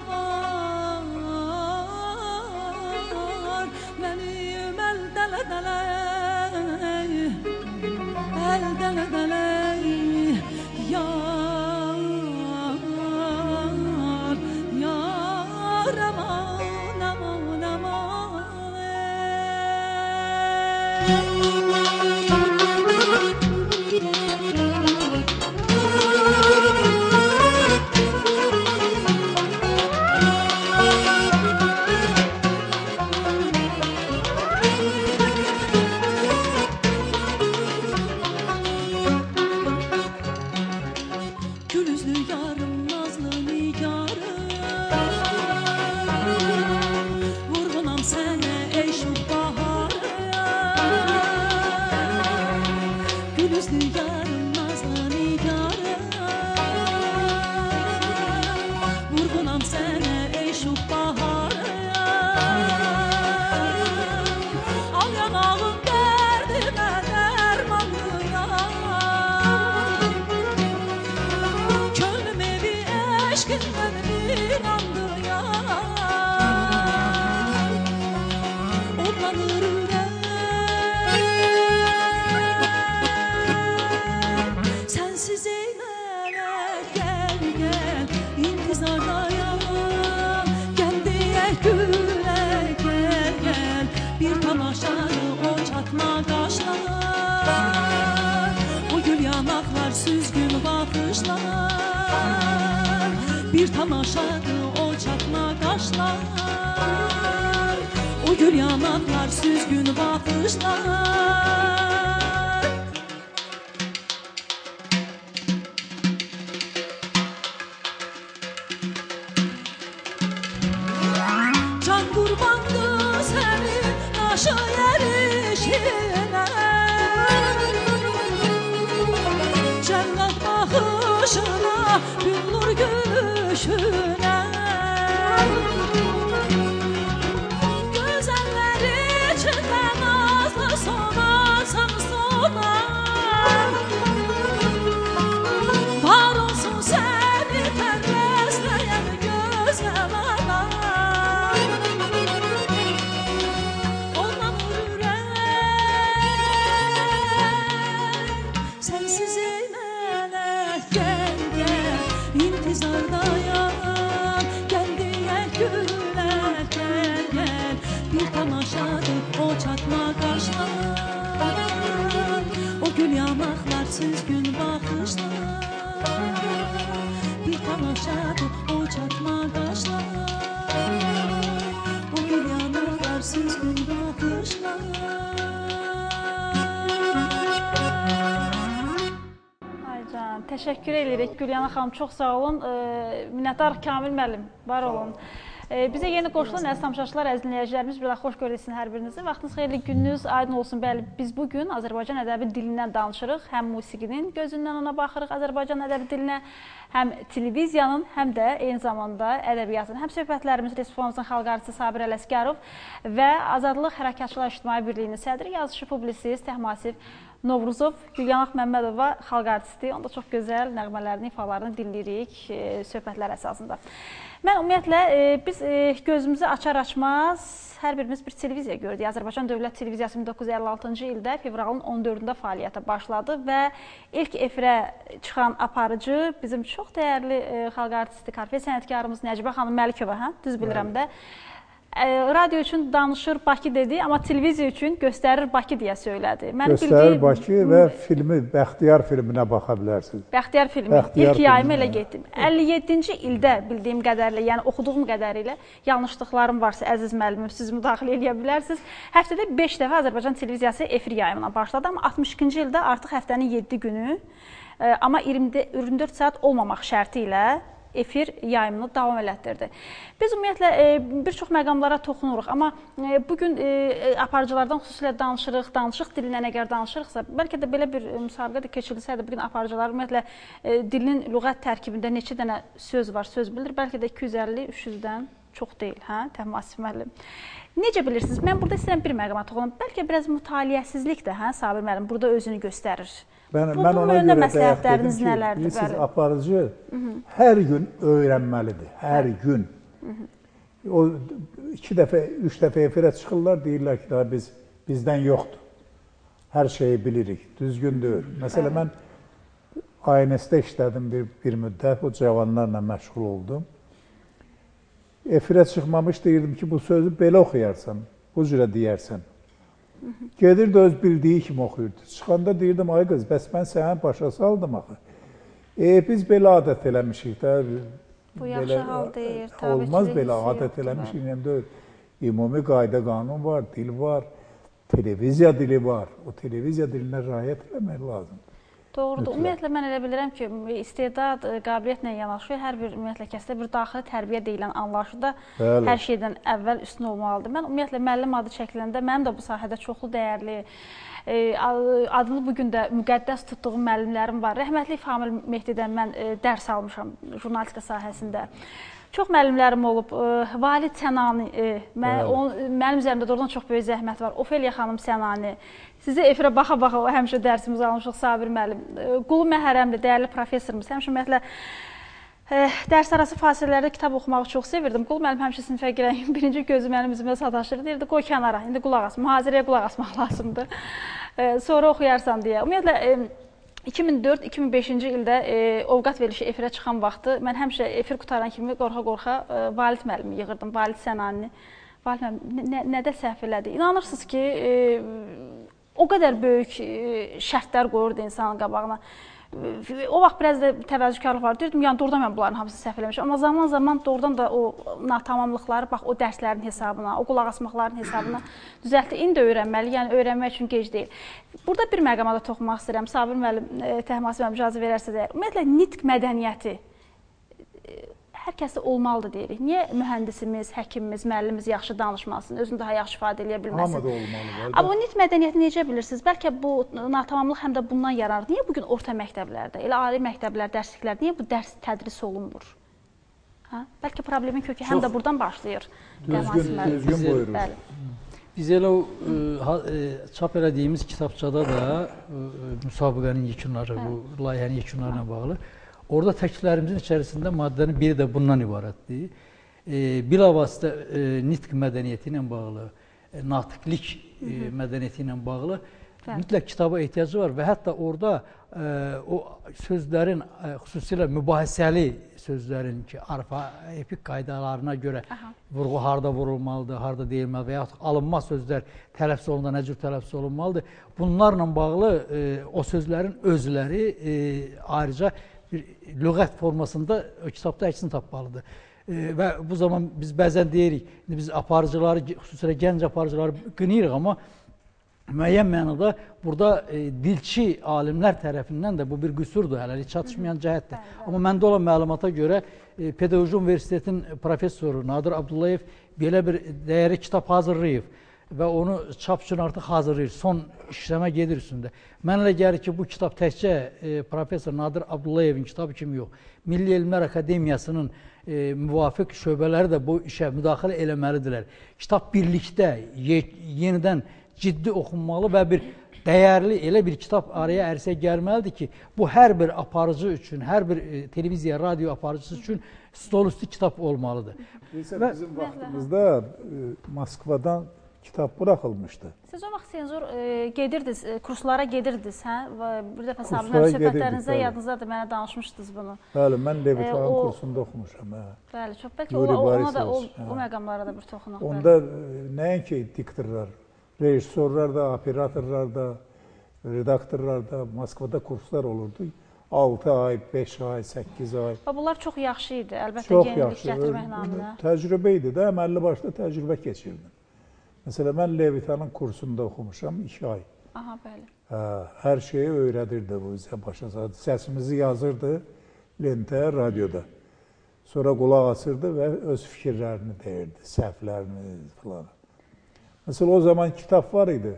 var. Mənim əl dələ-dələ, əl dələ-dələ, yar, yar, aman, aman, aman, bir tamaşadır o çatma qaşlar, o gül yanaklar, süzgün baxışlar. Can qurbandır sənin aşı yerişinə, cənnət baxışına, güllur gülüşünə, gözəlləri içində nazlı sonasan sona, var olsun səni pərvəzləyən gözəl ana. Ondan ürək sənsiz eynələk, gəl gəl intizardayam, gəl deyək gülər, gəl gəl bir tamaşadır o çatma qaşlar, o gül yanaqlar, süzgün baxışlar, bir tamaşadır o çatma qaşlar, o gül yanaqlar, süzgün baxışlar. Təşəkkür edirik Gülyana xanım, çox sağ olun. E, minnətdar Kamil müəllim, var olun. E, bizə yeni qoşulan əziz tamaşaçılar, əziz dinləyicilərimiz, bir daha xoş gördüksin hər birinizi. Vaxtınız xeyirli, gününüz aydın olsun. Bəli, biz bugün Azərbaycan ədəbi dilindən danışırıq. Həm musiqinin gözündən ona baxırıq Azərbaycan ədəbi dilinə, həm televiziyanın, həm də eyni zamanda ədəbiyyatın. Həm söhbətlərimiz Respublikamızın xalq artisti Sabir Ələsgərov və Azadlıq Hərəkatçılar İctimai Birliyinin sədri, yazışı, publisist Təhmasib Novruzov, Gülyanaq Məmmədova xalq artisti, onda çox gözəl nəğmələrini, ifalarını dinləyirik e, söhbətlər əsasında. Mən ümumiyyətlə, e, biz e, gözümüzü açar-açmaz hər birimiz bir televiziya gördük. Azərbaycan Dövlət Televiziyası min doqquz yüz əlli altıncı ildə fevralın on dördündə fəaliyyətə başladı və ilk efirə çıxan aparıcı bizim çox dəyərli e, xalq artisti, korfe sənətkarımız Nəcibə xanım Məlikova, hə? Düz bilirəm də. Radio üçün danışır Bakı dedi, amma televiziya üçün göstərir Bakı deyə söylədi. Mənim göstərir bildiğim... Bakı və filmi, Bəxtiyar filminə baxa bilərsiniz. Bəxtiyar filmi, Bəxtiyar ilk yayımı filmi, elə getdim. əlli yeddinci ildə bildiyim qədərilə, yəni oxuduğum qədərilə yanlışlıqlarım varsa, əziz müəllimim, siz müdaxilə edə bilərsiniz. Həftədə beş dəfə Azərbaycan televiziyası efir yayımına başladı, amma altmış ikinci ildə artıq həftənin yeddi günü, amma iyirmi dörd saat olmamaq şərti ilə efir yayımını davam elətdirdi. Biz ümumiyyətlə bir çox məqamlara toxunuruq, amma bugün aparıcılardan xüsusilə danışırıq, danışıq dilindən əgər danışırıqsa, bəlkə də belə bir müsabiqə də keçirilsəydi, bugün aparıcılar ümumiyyətlə dilin lüğət tərkibində neçə dənə söz var, söz bilir, bəlkə də iki yüz əlli üç yüzdən çox deyil, hə, Təhmasib müəllim. Necə bilirsiniz? Mən burada istəyirəm bir məqama toxunum. Bəlkə biraz mütaliəsizlik də, hə, Sabir müəllim, burada özünü göstərir. Mən, bu, mən bu ona görə məsləhətləriniz ki, nələrdir? Siz aparıcı Hı -hı. hər gün öyrənməlidir, hər Hı -hı. gün. Hı -hı. O iki dəfə, üç dəfə efirə çıxırlar, deyirlər ki, daha biz bizdən yoxdur. Hər şeyi bilirik, düzgün deyil. Məsələn, mən A N S-də işlədim bir, bir müddət, o cavanlarla məşğul oldum. Efirə çıxmamış deyirdim ki, bu sözü belə oxuyarsan, bu cürə deyərsən. Gedirdi öz bildiyi kimi oxuyurdu. Çıxanda deyirdim, ay qız, bəs mən sənə başa saldım axı. E, biz belə adət eləmişik də. Bu yaxşı hal deyir. Olmaz belə adət eləmişik. Ümumi qayda qanun var, dil var, televiziya dili var. O televiziya dilinə riayət eləmək lazımdır. Doğrudur. Ümumiyyətlə, mən elə bilirəm ki, istedad, qabiliyyətlə yanaşı, hər bir ümumiyyətlə kəsdə bir daxili tərbiyə deyilən anlayışda Bəli. hər şeydən əvvəl üstün olmalıdır. Mən ümumiyyətlə, müəllim adı çəkiləndə mənim də bu sahədə çoxlu dəyərli, e, adını bugün də müqəddəs tutduğum müəllimlərim var. Rəhmətli Famil Mehdidən mən e, dərs almışam jurnalistika sahəsində. Çox müəllimlərim olub. E, Valid Sənani, e, mən, onun, mənim üzərimdə doğrudan çox böyük zəhmət var. Ofeliya xanım Sənani. Sizə efirə baxa-baxa o həmişə dərsimizi almışıq, Sabir müəllim. Qulu Məhərrəmli, dəyərli professorumuz. Həmişə ümumiyyətlə dərs arası fasilələrdə kitab oxumağı çox sevirdim. Qulu müəllim həmişə sinifə girən birinci gözü mənim üzümə sataşır. Deyirdi, qoy kənara, indi qulaq as, mühazirəyə qulaq asmaq lazımdır. Sonra oxuyarsan deyə. Ümumiyyətlə, iki min dörd iki min beşinci ildə ovqat verilişi efirə çıxan vaxtı mən həmişə efir qutaran kimi qorxa-qorxa Valid müəllimi yığırdım, Valid Sənanini. Valid müəllim nədə səhv elədi? İnanırsınız ki, o qədər böyük şərtlər qoyurdu insanın qabağına. O vaxt biraz da təvəzzükarlıq var. Deyirdim, yəni doğrudan mən bunların hamısını səhv eləmişəm. Amma zaman-zaman doğrudan da o natamamlıqları, bax o dərslərin hesabına, o qulaq asmaqların hesabına düzəltdi. İndi öyrənməli, yəni öyrənmək üçün gec deyil. Burada bir məqama da toxunmaq istəyirəm. Sabir müəllim, Təhmasib müəllim icazə verərsə də. Ümumiyyətlə, nitq mədəniyyəti hər kəsdə olmalıdır deyirik. Niyə mühəndisimiz, həkimimiz, müəllimimiz yaxşı danışmasın, özünü daha yaxşı ifadə edə bilməsin? Hamıda olmalıdır. Amma o nitq mədəniyyəti necə bilirsiniz? Bəlkə bu natamamlıq həm də bundan yaranır. Niyə bugün orta məktəblərdə, elə ali məktəblər, dərsliklər, niyə bu dərs tədris olunmur? Hə? Bəlkə problemin kökü həm də buradan başlayır. Düzgün, düzgün buyurur. Biz elə o çap elədiyimiz kitabçada da müsabiqənin yekunları, bu layihənin yekunlarına bağlı. Orada təkliflərimizin içərisində maddənin biri də bundan ibarətdir. E, bilavasitə e, nitq mədəniyyəti ilə bağlı, e, natiqlik e, mədəniyyəti ilə bağlı Bəli. mütləq kitaba ehtiyacı var və hətta orada e, o sözlərin, e, xüsusilə mübahisəli sözlərin ki, arfa, epik qaydalarına görə Aha. vurğu harda vurulmalıdır, harda deyilməlidir və yaxud alınmaz sözlər tələffüz olunanda nə cür tələffüz olunmalıdır. Bunlarla bağlı e, o sözlərin özləri e, ayrıca bir lüğət formasında o kitabda əksini tapmalıdır. E, və bu zaman biz bəzən deyirik, biz aparıcıları, xüsusilə gənc aparıcıları qınayırıq, amma müəyyən mənada burada e, dilçi alimlər tərəfindən də bu bir qüsurdur, hələlik çatışmayan cəhətdir. Amma məndə olan məlumata görə e, Pedaqoji Universitetin professoru Nadir Abdullayev belə bir dəyərli kitab hazırlayıb və onu çap üçün artıq hazırlayır, son işləmə gedir üstündə. Mən elə gəlir ki, bu kitab təkcə e, Profesor Nadir Abdullayevin kitabı kimi yox, Milli Elmlər Akademiyasının e, müvafiq şöbələri də bu işə müdaxilə eləməlidirlər. Kitab birlikdə, ye, yenidən ciddi oxunmalı və bir dəyərli elə bir kitab araya ərsəyə gəlməlidir ki, bu hər bir aparıcı üçün, hər bir e, televiziya, radio aparıcısı üçün stolüstü kitab olmalıdır. Bizim vaxtımızda e, Moskvadan kitab buraxılmışdı. Siz o vaxt senzor e, gedirdiniz, e, kurslara gedirdiniz, hə? Bir dəfə Sabir Kurslara müəllim söhbətlərinizdə gedirdik, yadınızdadır, mənə danışmışdınız bunu. Bəli, mən Levitanın E, o- kursunda oxumuşam. Hə. Bəli, çox bəlkə o, Yuri o- ona da o, Borisovich, o hə. məqamlara da bir toxunaq. Onda e, nəinki diktorlar, rejissorlar da, operatorlar da, redaktorlar da Moskvada kurslar olurdu. altı ay, beş ay, səkkiz ay. Və bunlar çox yaxşı idi, əlbəttə Çox yenilik yaxşı. gətirmək naminə. Təcrübə idi də, əməlli başda təcrübə keçirdim. Məsələn, mən Levitanın kursunda oxumuşam iki ay. Aha, bəli. Hə, hər şeyi öyrədirdi bu bizə başa saldı. Səsimizi yazırdı lentə, radioda. Sonra qulaq asırdı və öz fikirlərini deyirdi, səhvlərini falan. Məsələn, o zaman kitab var idi.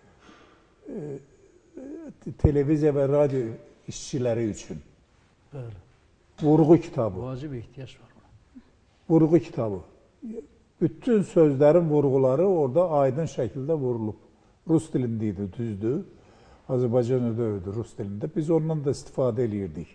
E, televiziya və radio işçiləri üçün. Bəli. Vurğu kitabı. Vacib ehtiyac var. Vurğu kitabı. Bütün sözlərin vurğuları orada aydın şəkildə vurulub. Rus dilində idi, düzdür. Azərbaycan ödəyirdi Rus dilində. Biz ondan da istifadə edirdik.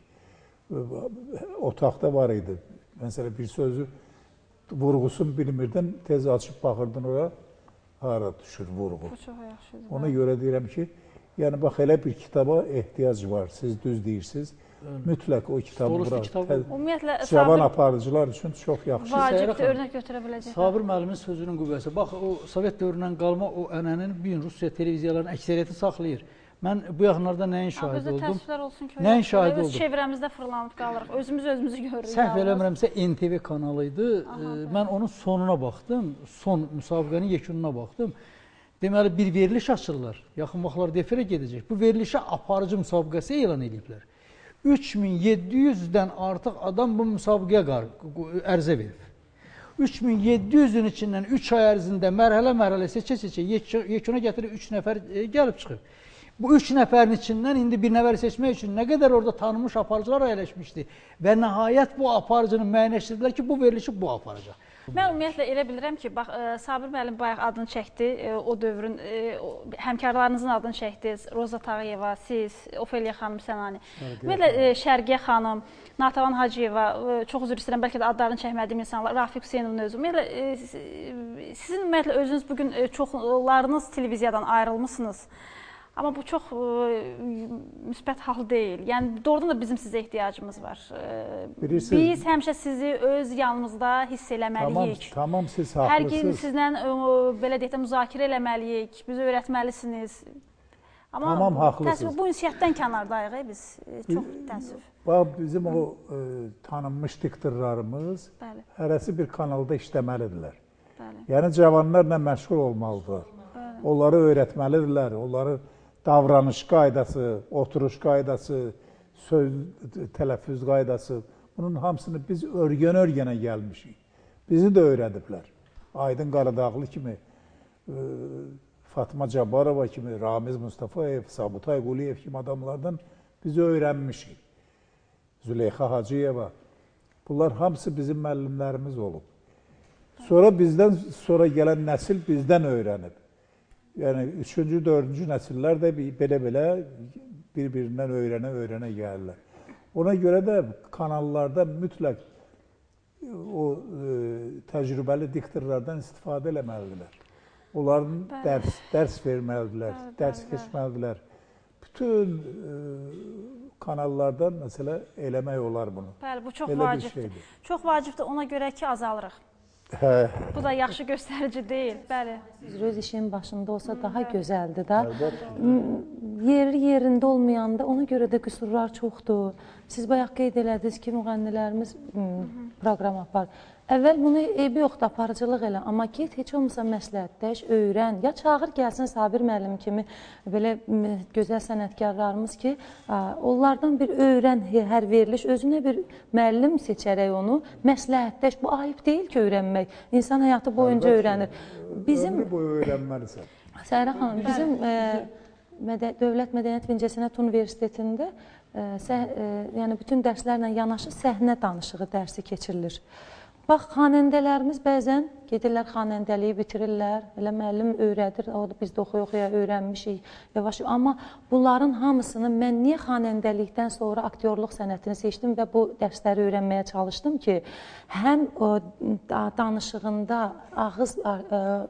Otaqda var idi. Məsələn, bir sözü vurğusunu bilmirdin, tez açıb baxırdın ora, hara düşür vurğu. Bu çox yaxşıdır. Ona görə deyirəm ki, yəni bax, elə bir kitaba ehtiyac var. Siz düz deyirsiniz. Mütləq o kitabı Stolüstü bırak. kitabı. Ümumiyyətlə, Cavan Sabir aparıcılar üçün çox yaxşı. vacibdir, xanım. örnək götürə biləcək. Sabir müəllimin sözünün qüvvəsi. Bax, o Sovet dövründən qalma o ənənəni bu gün Rusiya televiziyalarının əksəriyyəti saxlayır. Mən bu yaxınlarda nəyin şahidi Bizdə oldum? təəssüflər olsun ki, Nəyin şahidi öz oldum? çevrəmizdə fırlanıb qalırıq. Özümüz özümüzü görürük. Səhv yalnız. eləmirəmsə N T V kanalı idi. Mən onun sonuna baxdım, son müsabiqənin yekununa baxdım. Deməli, bir veriliş açırlar. Yaxın vaxtlarda efirə gedəcək. Bu verilişə aparıcı müsabiqəsi elan ediblər. üç min yeddi yüzdən artıq adam bu müsabiqəyə ərizə verib. üç min yeddi yüzün içindən üç ay ərzində mərhələ-mərhələ seçə-seçə yekuna gətirib üç nəfər gəlib çıxıb. Bu üç nəfərin içindən indi bir nəfər seçmək üçün nə qədər orada tanınmış aparıcılar əyləşmişdi və nəhayət bu aparıcını müəyyənləşdirdilər ki, bu verilişi bu aparacaq. Mən ümumiyyətlə elə bilirəm ki, bax Sabir müəllim bayaq adını çəkdi, o dövrün həmkarlarınızın adını çəkdi. Roza Tağıyeva, siz, Ofeliya xanım Sənani. Ümumiyyətlə Şərqiyə xanım, Natavan Hacıyeva, çox üzr istəyirəm, bəlkə də adlarını çəkmədiyim insanlar, Rafiq Hüseynovun özü. Ümumiyyətlə sizin ümumiyyətlə özünüz bugün çoxlarınız televiziyadan ayrılmısınız. Amma bu çox müsbət hal deyil. Yəni doğrudan da bizim sizə ehtiyacımız var. Bilirsiniz, biz həmişə sizi öz yanımızda hiss eləməliyik. Tamam, tamam siz Hər haqlısınız. gün sizlə belə deyək də müzakirə eləməliyik. Bizi öyrətməlisiniz. Amma Tamam, haqlısınız. təəssüf bu ünsiyyətdən kənardayıq biz. Çox təəssüf. Bax bizim o e, tanınmış diktorlarımız Bəli. hərəsi bir kanalda işləməlidirlər. Bəli. Yəni cavanlarla məşğul olmalıdırlar. Bəli. Onları öyrətməlidirlər. Onları davranış qaydası, oturuş qaydası, söz tələffüz qaydası, bunun hamısını biz örgən-örgənə gəlmişik. Bizi də öyrədiblər. Aydın Qaradağlı kimi, e, Fatma Cabbarova kimi, Ramiz Mustafayev, Sabutay Quliyev kimi adamlardan biz öyrənmişik. Züleyxa Hacıyeva. Bunlar hamısı bizim müəllimlərimiz olub. Sonra bizdən sonra gələn nəsil bizdən öyrənib. Yəni üçüncü, dördüncü nəsillər də belə-belə bir-birindən öyrənə-öyrənə gəlirlər. Ona görə də kanallarda mütləq o e, təcrübəli diktorlardan istifadə eləməlidirlər. Onların bəli. dərs dərs verməlidirlər, bəli, dərs bəli, keçməlidirlər. Bütün e, kanallardan məsələ eləmək olar bunu. Bəli, bu çox Belə vacibdir. Çox vacibdir ona görə ki, azalırıq. Hə. Bu da yaxşı göstərici deyil. Bəli. Öz işin başında olsa daha gözəldir də. Yeri yerində olmayanda ona görə də qüsurlar çoxdur. Siz bayaq qeyd elədiniz ki, müğənnilərimiz proqram apar. Əvvəl bunu eybi yoxdur, aparıcılıq elə. Amma get, heç olmasa məsləhətləş, öyrən. Ya çağır gəlsin Sabir müəllim kimi belə gözəl sənətkarlarımız ki, onlardan bir öyrən, hər veriliş. Özünə bir müəllim seçərək onu, məsləhətləş. Bu ayıb deyil ki, öyrənmək. İnsan həyatı boyunca öyrənir. Bizim Ömrü boyu öyrənməlisən. Səhra xanım, bizim e, Dövlət Mədəniyyət və İncəsənət Universitetində e, səh, e, yəni bütün dərslərlə yanaşı səhnə danışığı dərsi keçirilir. Bax, xanəndələrimiz bəzən gedirlər, xanəndəliyi bitirirlər, elə müəllim öyrədir, o da biz də oxuya-oxuya öyrənmişik, yavaş. Amma bunların hamısını mən niyə xanəndəlikdən sonra aktyorluq sənətini seçdim və bu dərsləri öyrənməyə çalışdım ki, həm o, danışığında, ağız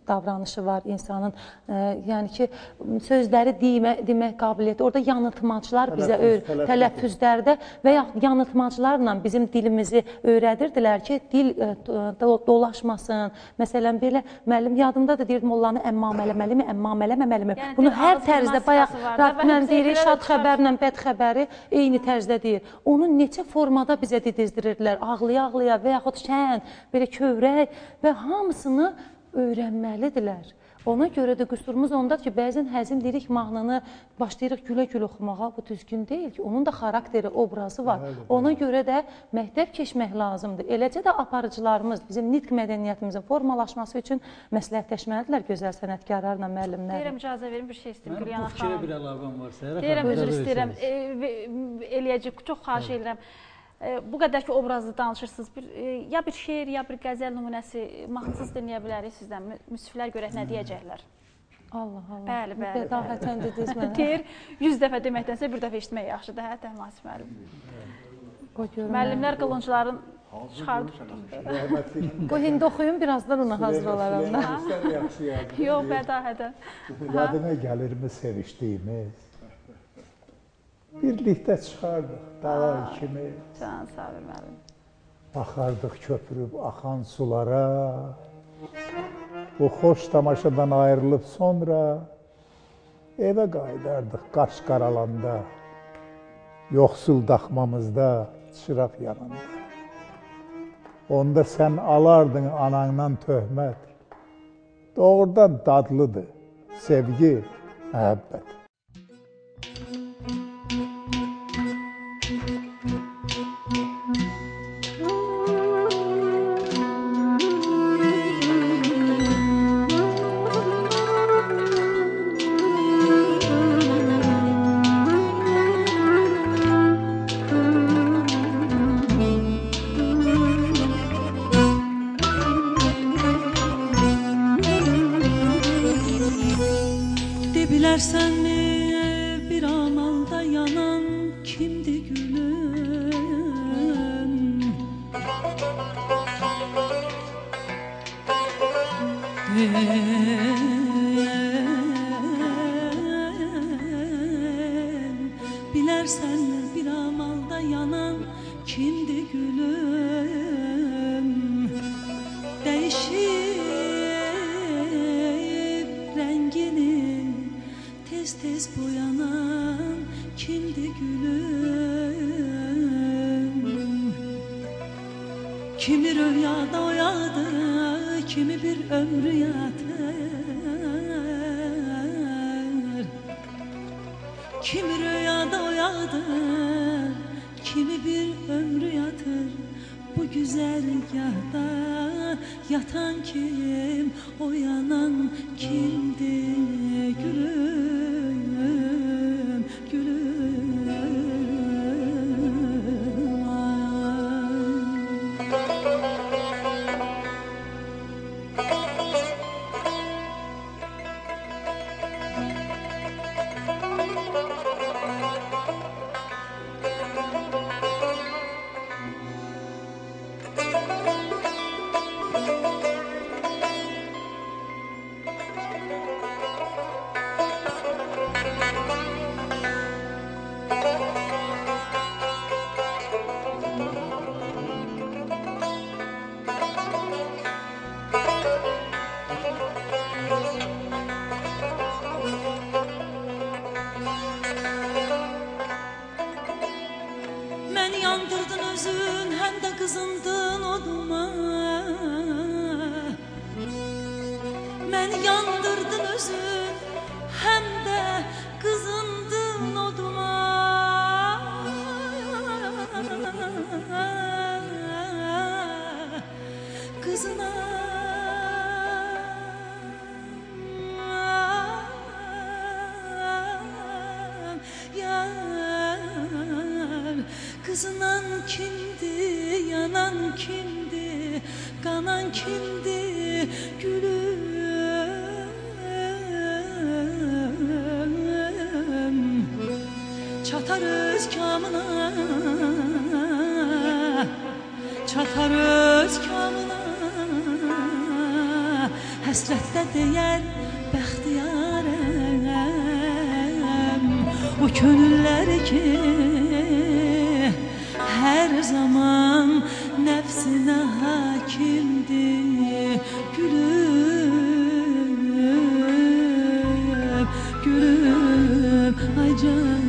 davranışı var insanın. E, yəni ki, sözləri demə, demək qabiliyyəti, orada yanıltmacılar bizə öyrədir. Tələffüzlərdə və ya yanıltmacılarla bizim dilimizi öyrədirdilər ki, dil e, dolaşmasın. Məsələn, belə müəllim yadımdadır, deyirdim, Mollanı əmmam eləməlimi, əmmam eləməməlimi. Yəni, bunu hər tərzdə, bayaq Rabbimən deyirik, şad xəbərlə bəd xəbəri eyni tərzdə deyir. Onu neçə formada bizə didizdirirdilər, ağlaya-ağlaya və yaxud şən, belə kövrək və hamısını öyrənməlidirlər. Ona görə də qüsurumuz ondadır ki, bəzən həzin lirik mahnını başlayırıq gülə-gül oxumağa, bu düzgün deyil ki, onun da xarakteri, obrazı var. Ona görə də məktəb keçmək lazımdır. Eləcə də aparıcılarımız bizim nitq mədəniyyətimizin formalaşması üçün məsləhətləşməlidirlər gözəl sənətkarlarla, müəllimlərlə. Deyirəm, icazə verin, bir şey istəyirəm Gülyana xanım. Bu fikrə bir əlavəm varsa, deyirəm, üzr istəyirəm, eləyəcək, çox xahiş edirəm. Bu qədər ki, obrazlı danışırsınız, bir, ya bir şeir, ya bir qəzəl nümunəsi mahnısız dinləyə bilərik sizdən. Müsiflər görək nə deyəcəklər. Allah Allah. Bəli, bəli. Bədahətən dediniz mənə. Deyir, yüz dəfə deməkdənsə bir dəfə işitmək yaxşıdır, hə, Təhmasib müəllim. Müəllimlər qılıncların çıxardı. Bu hindi oxuyun, birazdan ona hazır olaram da. Yox, bədahətən. Yadına gəlirmi sevişdiyimiz? Birlikdə çıxardıq dağlar kimi. Can Sabir müəllim. Baxardıq köpürüb axan sulara. Bu xoş tamaşadan ayrılıb sonra evə qaydardıq qaş qaralanda. Yoxsul daxmamızda çıraq yanında. Onda sən alardın anandan töhmət. Doğrudan dadlıdır sevgi, məhəbbət. Kimi rüyada oyadı, kimi bir ömrü yatır. Kimi rüyada oyadı, kimi bir ömrü yatır. Bu güzergahta yatan kim, uyanan kimdir gülüm, gülüm. Yandırdın özün, hem de kızındın oduma. Men yandırdın özün, hem de kızındın oduma. Kızına kızınan kimdi, yanan kimdi, kanan kimdi gülüm. Çatar öz kamına, çatar öz kamına, həsrətdə deyər bəxtiyarəm. O könüllər ki hər zaman nəfsinə hakimdir. Gülüm, gülüm, ay canım.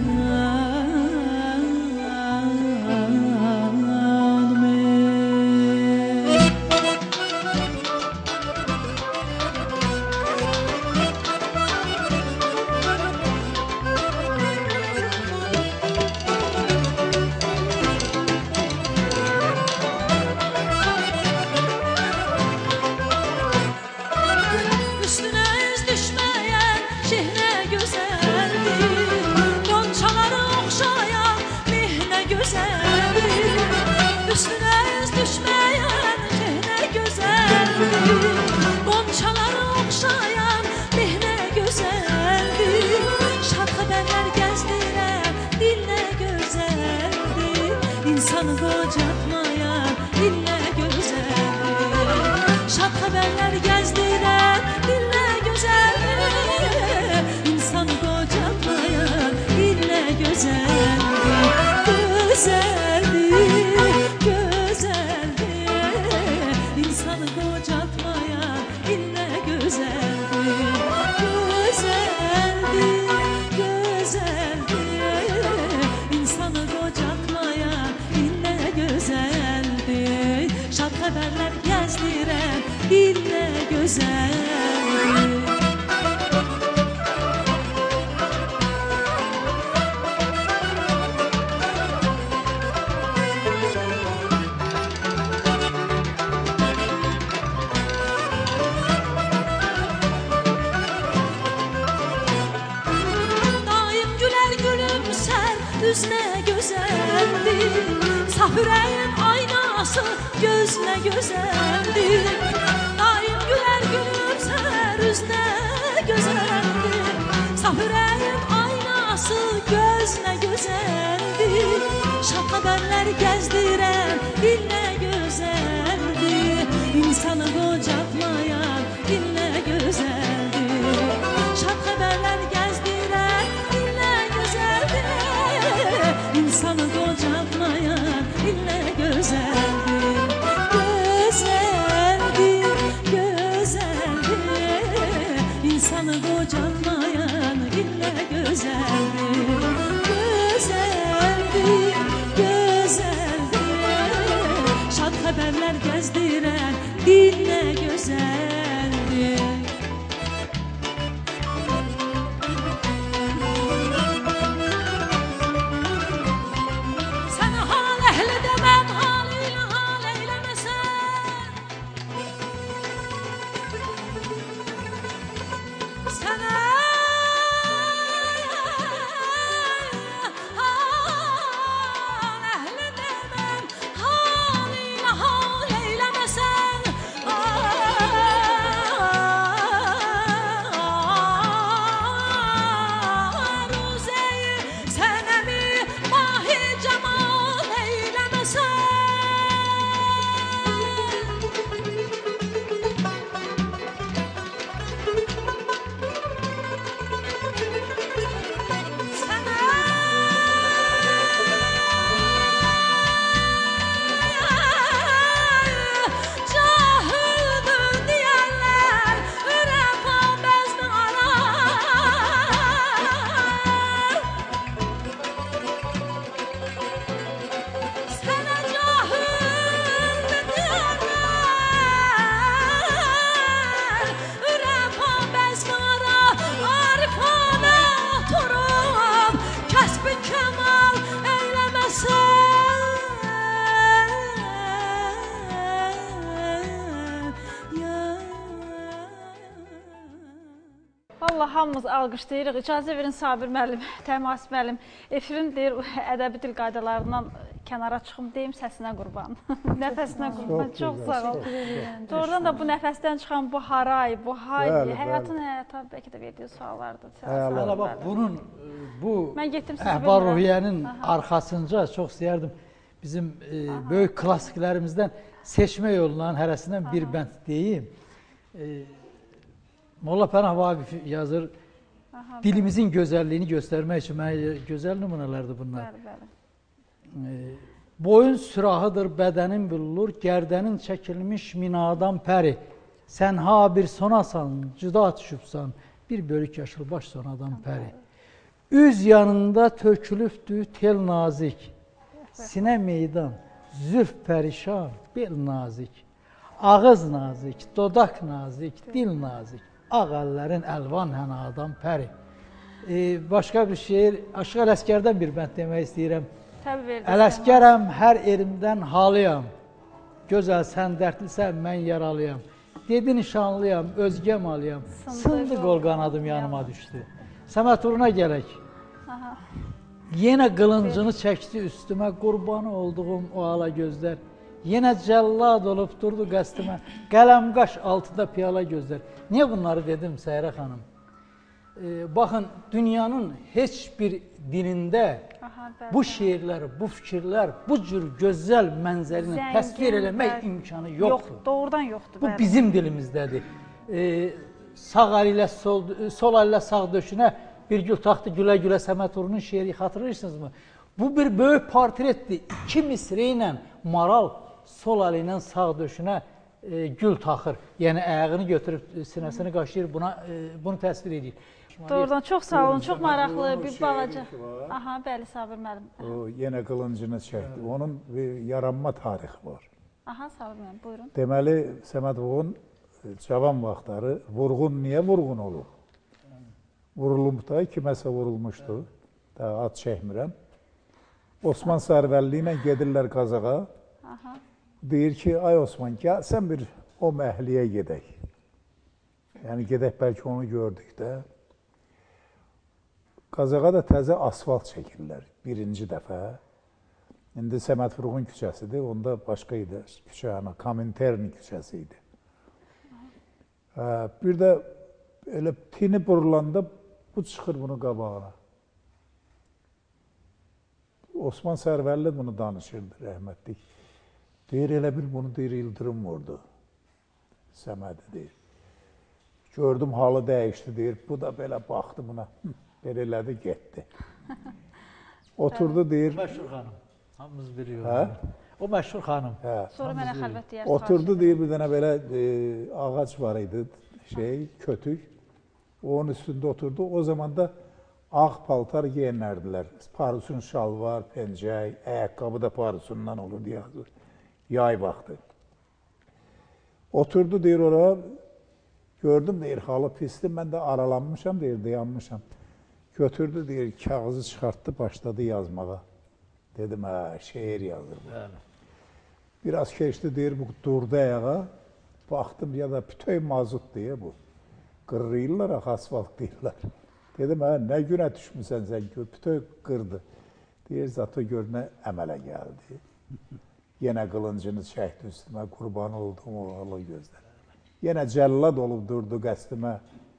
Hamımız alqışlayırıq. İcazə verin Sabir müəllim, Təmas müəllim. Efirin deyir, ədəbi dil qaydalarından kənara çıxım deyim, səsinə qurban. Nəfəsinə qurban. Çox sağ ol. Doğrudan da bu nəfəsdən çıxan bu haray, bu hay, həyatın həyata bəlkə də verdiyi suallardır. Hələ bax, bunun, bu əhval-ruhiyyənin arxasınca çox istəyərdim bizim böyük klassiklərimizdən seçmə yolundan hərəsindən bir bənd deyim. Molla Pənah Vaqif yazır, Aha, dilimizin gözəlliyini göstərmək üçün mənə gözəl nümunələrdir bunlar. Bəli, bəli. E, boyun sürahıdır, bədənin bürülür, gərdənin çəkilmiş minadan pəri. Sən ha bir sonasan, cüda düşübsən, bir bölük yaşılbaş sonadan pəri. Üz yanında tökülübdü tel nazik, sinə meydan, zülf pərişan, bel nazik. Ağız nazik, dodaq nazik, dil nazik, ağ əllərin əlvan hənadan pəri. Ee, başqa bir şeir, Aşıq Ələsgərdən bir bənd demək istəyirəm. Ələsgərəm, hər erimdən halıyam, gözəl sən dərdlisən, mən yaralıyam. Dedi nişanlıyam, özgəm alıyam, sındı qol qanadım yanıma düşdü. Səməd Uruna gələk. Aha. Yenə qılıncını çəkdi üstümə, qurbanı olduğum o ala gözlər. Yenə cəllad olub durdu qəstimə, qələm qaş altında piyala gözlər. Niyə bunları dedim Səyrə xanım? Ee, baxın, dünyanın heç bir dilində Aha, bu şeirlər, bu fikirlər, bu cür gözəl mənzəri ilə təsvir eləmək imkanı yoxdur. Yox, doğrudan yoxdur. Bu bəli. Bizim dilimizdədir. Ee, sağ əli ilə sol, sol əli ilə sağ döşünə bir gül taxtı gülə-gülə Səməd Urunun şeiri xatırlayırsınızmı? Bu bir böyük portretdir. İki misri ilə maral sol əli ilə sağ döşünə e, gül taxır. Yəni ayağını götürüb sinəsini qaşıyır, buna e, bunu təsvir edir. Doğrudan çox sağ olun, çox maraqlı bir balaca. Aha, bəli, Sabir müəllim. O yenə qılıncını çəkdi. Onun bir yaranma tarixi var. Aha, Sabir müəllim, buyurun. Deməli, Səməd Vurğun cavan vaxtları vurğun niyə vurğun olub? Vurulub da, kiməsə vurulmuşdu. Daha ad çəkmirəm. Osman Sarvəlli ilə gedirlər Qazağa. Aha. Deyir ki, ay Osman, gəl sən bir o məhliyə gedək. Yəni gedək bəlkə onu gördük də. Qazağa da təzə asfalt çəkirlər birinci dəfə. İndi Səməd Vurğun küçəsidir, onda başqa idi küçə, yəni Kominterni küçəsi idi. Bir də elə tini burulanda bu çıxır bunu qabağına. Osman Sərvəlli bunu danışırdı, rəhmətlik. Deyir, elə bir bunu deyir, İldırım vurdu. Səmədi deyir. Gördüm, halı dəyişdi, deyir. Bu da belə baxdı buna. Belə elədi, getdi. Oturdu, deyir. Məşhur xanım. Hamımız biliyoruz. O məşhur xanım. Sonra mənə xəlvət deyər. Oturdu, deyir, bir dənə belə e, ağac var idi, şey, kötük. Onun üstündə oturdu. O zaman da ağ paltar giyinlərdilər. Parusun şalvar, pencək, ayaqqabı da parusundan olurdu yazır. Yay vaxtı. Oturdu, deyir, oraya. Gördüm, deyir, halı pisdir. Mən də aralanmışam, deyir, dayanmışam. Götürdü, deyir, kağızı çıxartdı, başladı yazmağa. Dedim, hə, şeir yazır bu. Bəli. Biraz keçdi, deyir, bu durdu ayağa. Baxdım, ya da bütöy mazut deyə bu. Qırırlar, asfalt deyirlər. Dedim, hə, nə günə düşmüsən sən, bütöy qırdı. Deyir, zato görünə əmələ gəldi. Yenə qılıncını çəkdi üstümə, qurban olduğum o halı gözlər. Yenə cəllad olub durdu qəstimə,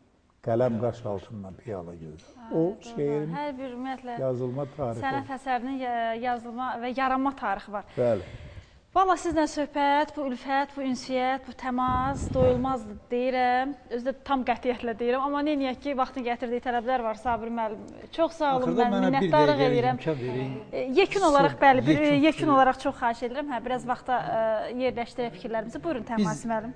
qələm qaş altından piyala gözlər. O şeirin hər bir ümumiyyətlə yazılma tarixi. Sənət əsərinin yazılma və yaranma tarixi var. Bəli. Valla sizlə söhbət, bu ülfət, bu ünsiyyət, bu təmas doyulmazdır deyirəm. Özü də tam qətiyyətlə deyirəm. Amma neyək ki, vaxtın gətirdiyi tələblər var Sabir müəllim. Çox sağ olun, mən minnətdarlıq edirəm. Yekun olaraq, bəli, bir yekun olaraq çox xahiş edirəm. Hə, biraz vaxta yerləşdirək fikirlərimizi. Buyurun Təmas müəllim.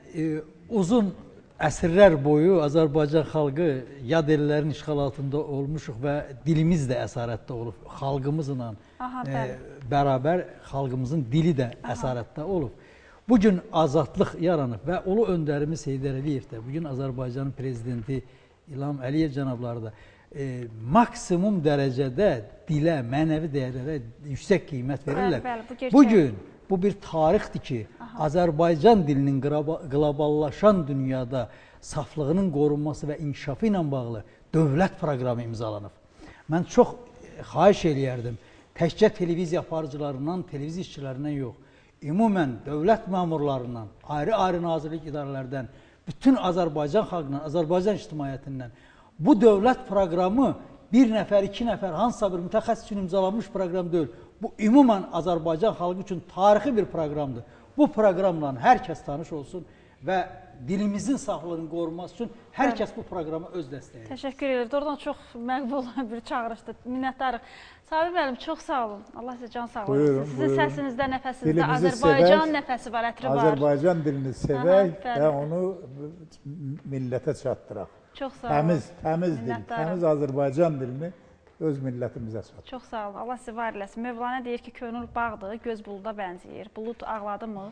Uzun əsrlər boyu Azərbaycan xalqı yad ellərin işğal altında olmuşuq və dilimiz də əsarətdə olub. Xalqımızla Aha, e, bərabər xalqımızın dili də əsarətdə olub. Bugün azadlıq yaranıb və ulu öndərimiz Heydər Əliyev də, bugün Azərbaycanın prezidenti İlham Əliyev cənabları da e, maksimum dərəcədə dilə, mənəvi dəyərlərə yüksək qiymət verirlər. Bəli, bəli, bu bugün bu bir tarixdir ki, Aha. Azərbaycan dilinin qloballaşan dünyada saflığının qorunması və inkişafı ilə bağlı dövlət proqramı imzalanıb. Mən çox xahiş eləyərdim, təkcə televiziya aparıcılarından, televiziya işçilərindən yox, ümumən dövlət məmurlarından, ayrı-ayrı nazirlik idarələrdən, bütün Azərbaycan xalqından, Azərbaycan ictimaiyyətindən bu dövlət proqramı bir nəfər, iki nəfər, hansısa bir mütəxəssis üçün imzalanmış proqram deyil. Bu, ümumən Azərbaycan xalqı üçün tarixi bir proqramdır. Bu proqramla hər kəs tanış olsun və dilimizin sağlığını qoruması üçün hər kəs bu proqrama öz dəstəyi. Təşəkkür edirəm. Doğrudan çox məqbul bir çağırışdır. Minnətdarıq. Sabir müəllim, çox sağ olun. Allah sizə can sağlığı versin. Sizin səsinizdə, nəfəsinizdə Azərbaycan nəfəsi var, ətri var. Azərbaycan dilini sevək və onu millətə çatdıraq. Çox sağ olun. Təmiz, təmiz dil, təmiz Azərbaycan dilini öz millətimizə çatdıraq. Çox sağ olun. Allah sizi var eləsin. Mövlana deyir ki, könül bağdır, göz buluda bənzəyir. Bulut ağladı mı?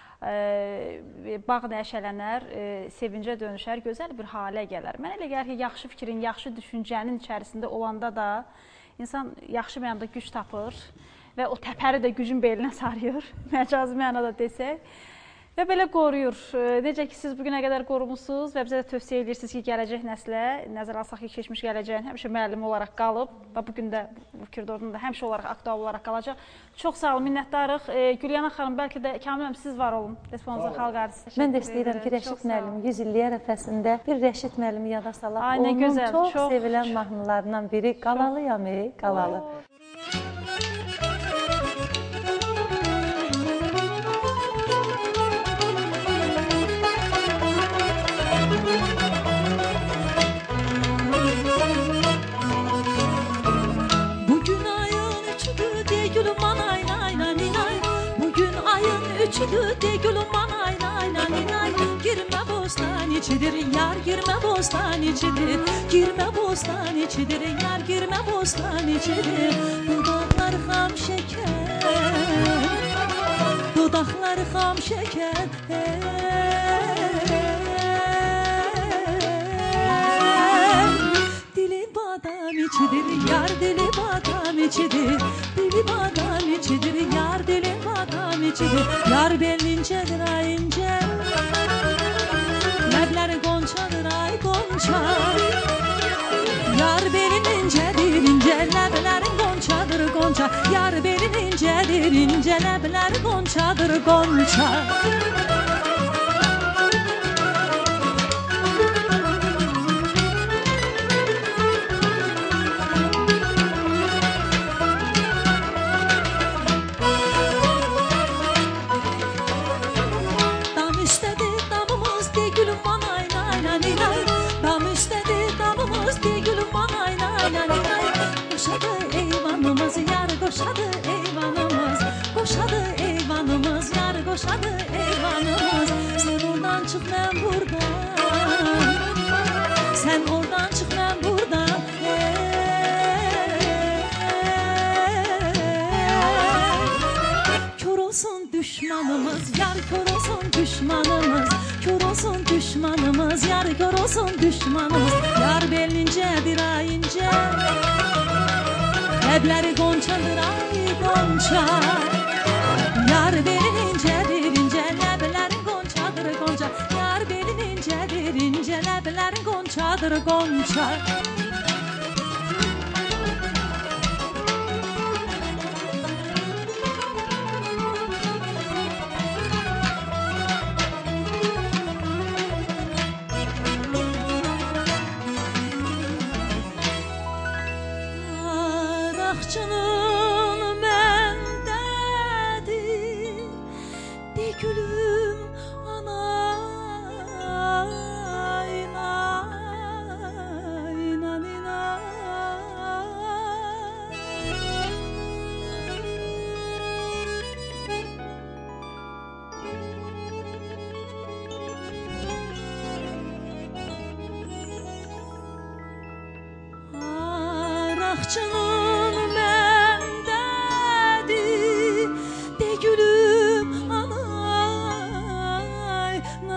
Bağ nəşələnər, sevincə dönüşər, gözəl bir halə gələr. Mən elə gəlir ki, yaxşı fikrin, yaxşı düşüncənin içərisində olanda da insan yaxşı mənada güc tapır və o təpəri də gücün belinə sarıyır, məcazi mənada desək. Və belə qoruyur. Necə ki, siz bugünə qədər qorumusunuz və bizə də tövsiyə edirsiniz ki, gələcək nəslə, nəzər alsaq ki, keçmiş gələcəyin həmişə müəllim olaraq qalıb və bugün də bu fikirdə orada həmişə olaraq aktual olaraq qalacaq. Çox sağ olun, minnətdarıq. Gülyana xanım, bəlkə də Kamil müəllim, siz var olun. Respublikamızın xalq artisti. Mən də istəyirəm ki, Rəşid müəllim yüz illik ərəfəsində bir Rəşid müəllimi yada salaq. Ay, nə gözəl, onun çox çox sevilən mahnılarından biri Qalalıyam, ey, Qalalı. Üçüdür de gülüm bana nay nay nay. Girme bostan içidir yar, girme bostan içidir. Girme bostan içidir yar, girme bostan içidir. Dudaklar xam şeker, dudaklar xam şeker. Dili badam içidir yar, dili badam içidir. Dili badam içidir yar, dili badam içidir. Yar belin incedir ay ince, lebleri gonçadır ay gonça. Yar belin incedir ince, leblerin gonçadır gonça. Yar belin incedir ince, lebleri gonçadır gonça. Koşadı eyvanımız, koşadı eyvanımız, yar koşadı eyvanımız. Sen oradan çık ben buradan, sen oradan çık ben buradan. Kör olsun düşmanımız, yar kör olsun düşmanımız. Kör olsun düşmanımız, yar kör olsun düşmanımız. Yar belincedir ay ince, lebleri gonçadır ay gonça. Yar belin incedir ince, leblerin gonçadır gonça. Yar belin incedir ince, leblerin gonçadır gonça. Araqçının məndədir, de gülüm anay, nay, nay, nay. Araqçının məndədir, de gülüm anay,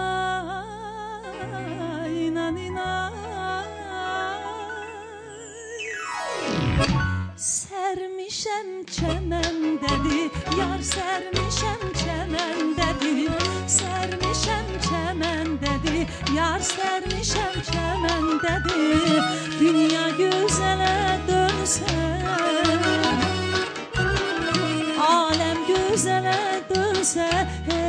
nay, nay, nay. Sərmişəm çəməndədir, yar sərmişəm çəməndədir. Sərmişəm çəməndədir, yar sərmişəm çəməndədir. Dünya gözələ dönsən, aləm gözələ dönsən,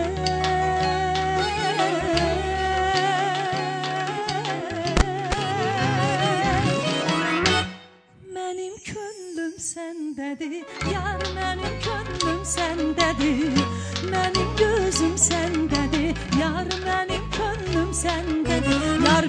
mənim könlüm səndədir, yar mənim könlüm səndədir. Mənim gözüm səndədir, yar mənim könlüm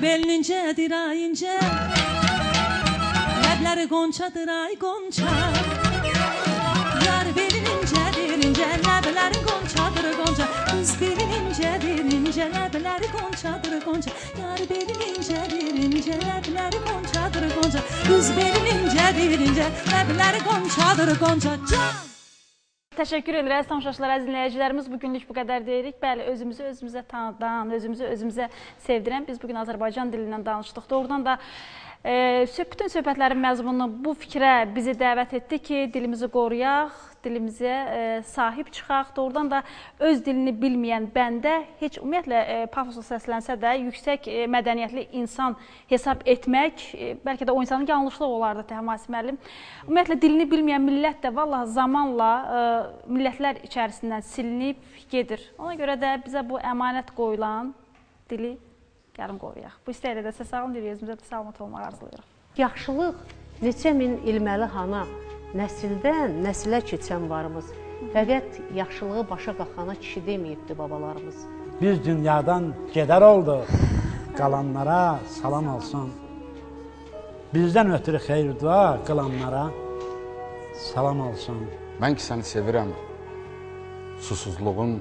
belin incədir ay incə, ləbləri qonçadır ay qonça. Yar belin incədir incə, ləbləri qonçadır qonça. Qız belin incədir incə, ləbləri qonçadır qonça. Yar belin incədir incə, ləbləri qonçadır qonça. Qız belin incədir incə, ləbləri qonçadır qonça. Can! Təşəkkür edirəm tamaşaçılar, əziz dinləyicilərimiz. Bugünlük bu qədər deyirik. Bəli, özümüzü özümüzə tanıdan, özümüzü özümüzə sevdirən biz bugün Azərbaycan dilindən danışdıq. Doğrudan da e, bütün söhbətlərin məzmunu bu fikrə bizi dəvət etdi ki, dilimizi qoruyaq, dilimizə e, sahib çıxaq. Doğrudan da öz dilini bilməyən bəndə heç ümumiyyətlə e, pafosla səslənsə də yüksək e, mədəniyyətli insan hesab etmək, e, bəlkə də o insanın yanlışlığı olardı Təhmas müəllim. Ümumiyyətlə dilini bilməyən millət də vallahi zamanla e, millətlər içərisindən silinib gedir. Ona görə də bizə bu əmanət qoyulan dili gəlin qoruyaq. Bu istəklə də sizə sağ olun, özümüzə də salamat olmağı arzulayırıq. Yaxşılıq neçə min ilməli hana, nəsildən nəsilə keçən varımız. Fəqət yaxşılığı başa qaxana kişi deməyibdi babalarımız. Biz dünyadan gedər olduq, qalanlara salam olsun. Bizdən ötürü xeyir dua qılanlara salam olsun. Mən ki səni sevirəm, susuzluğun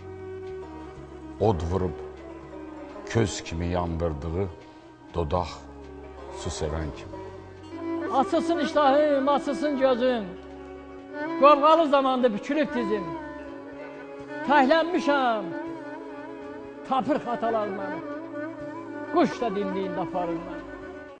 od vurub, köz kimi yandırdığı dodaq su sevən kimi. Açılsın iştahım, açılsın gözüm, qovğalı zamanda bükülüb dizim. Təhlənmişəm, tapır xatalar məni, quş da dinliyində aparır məni.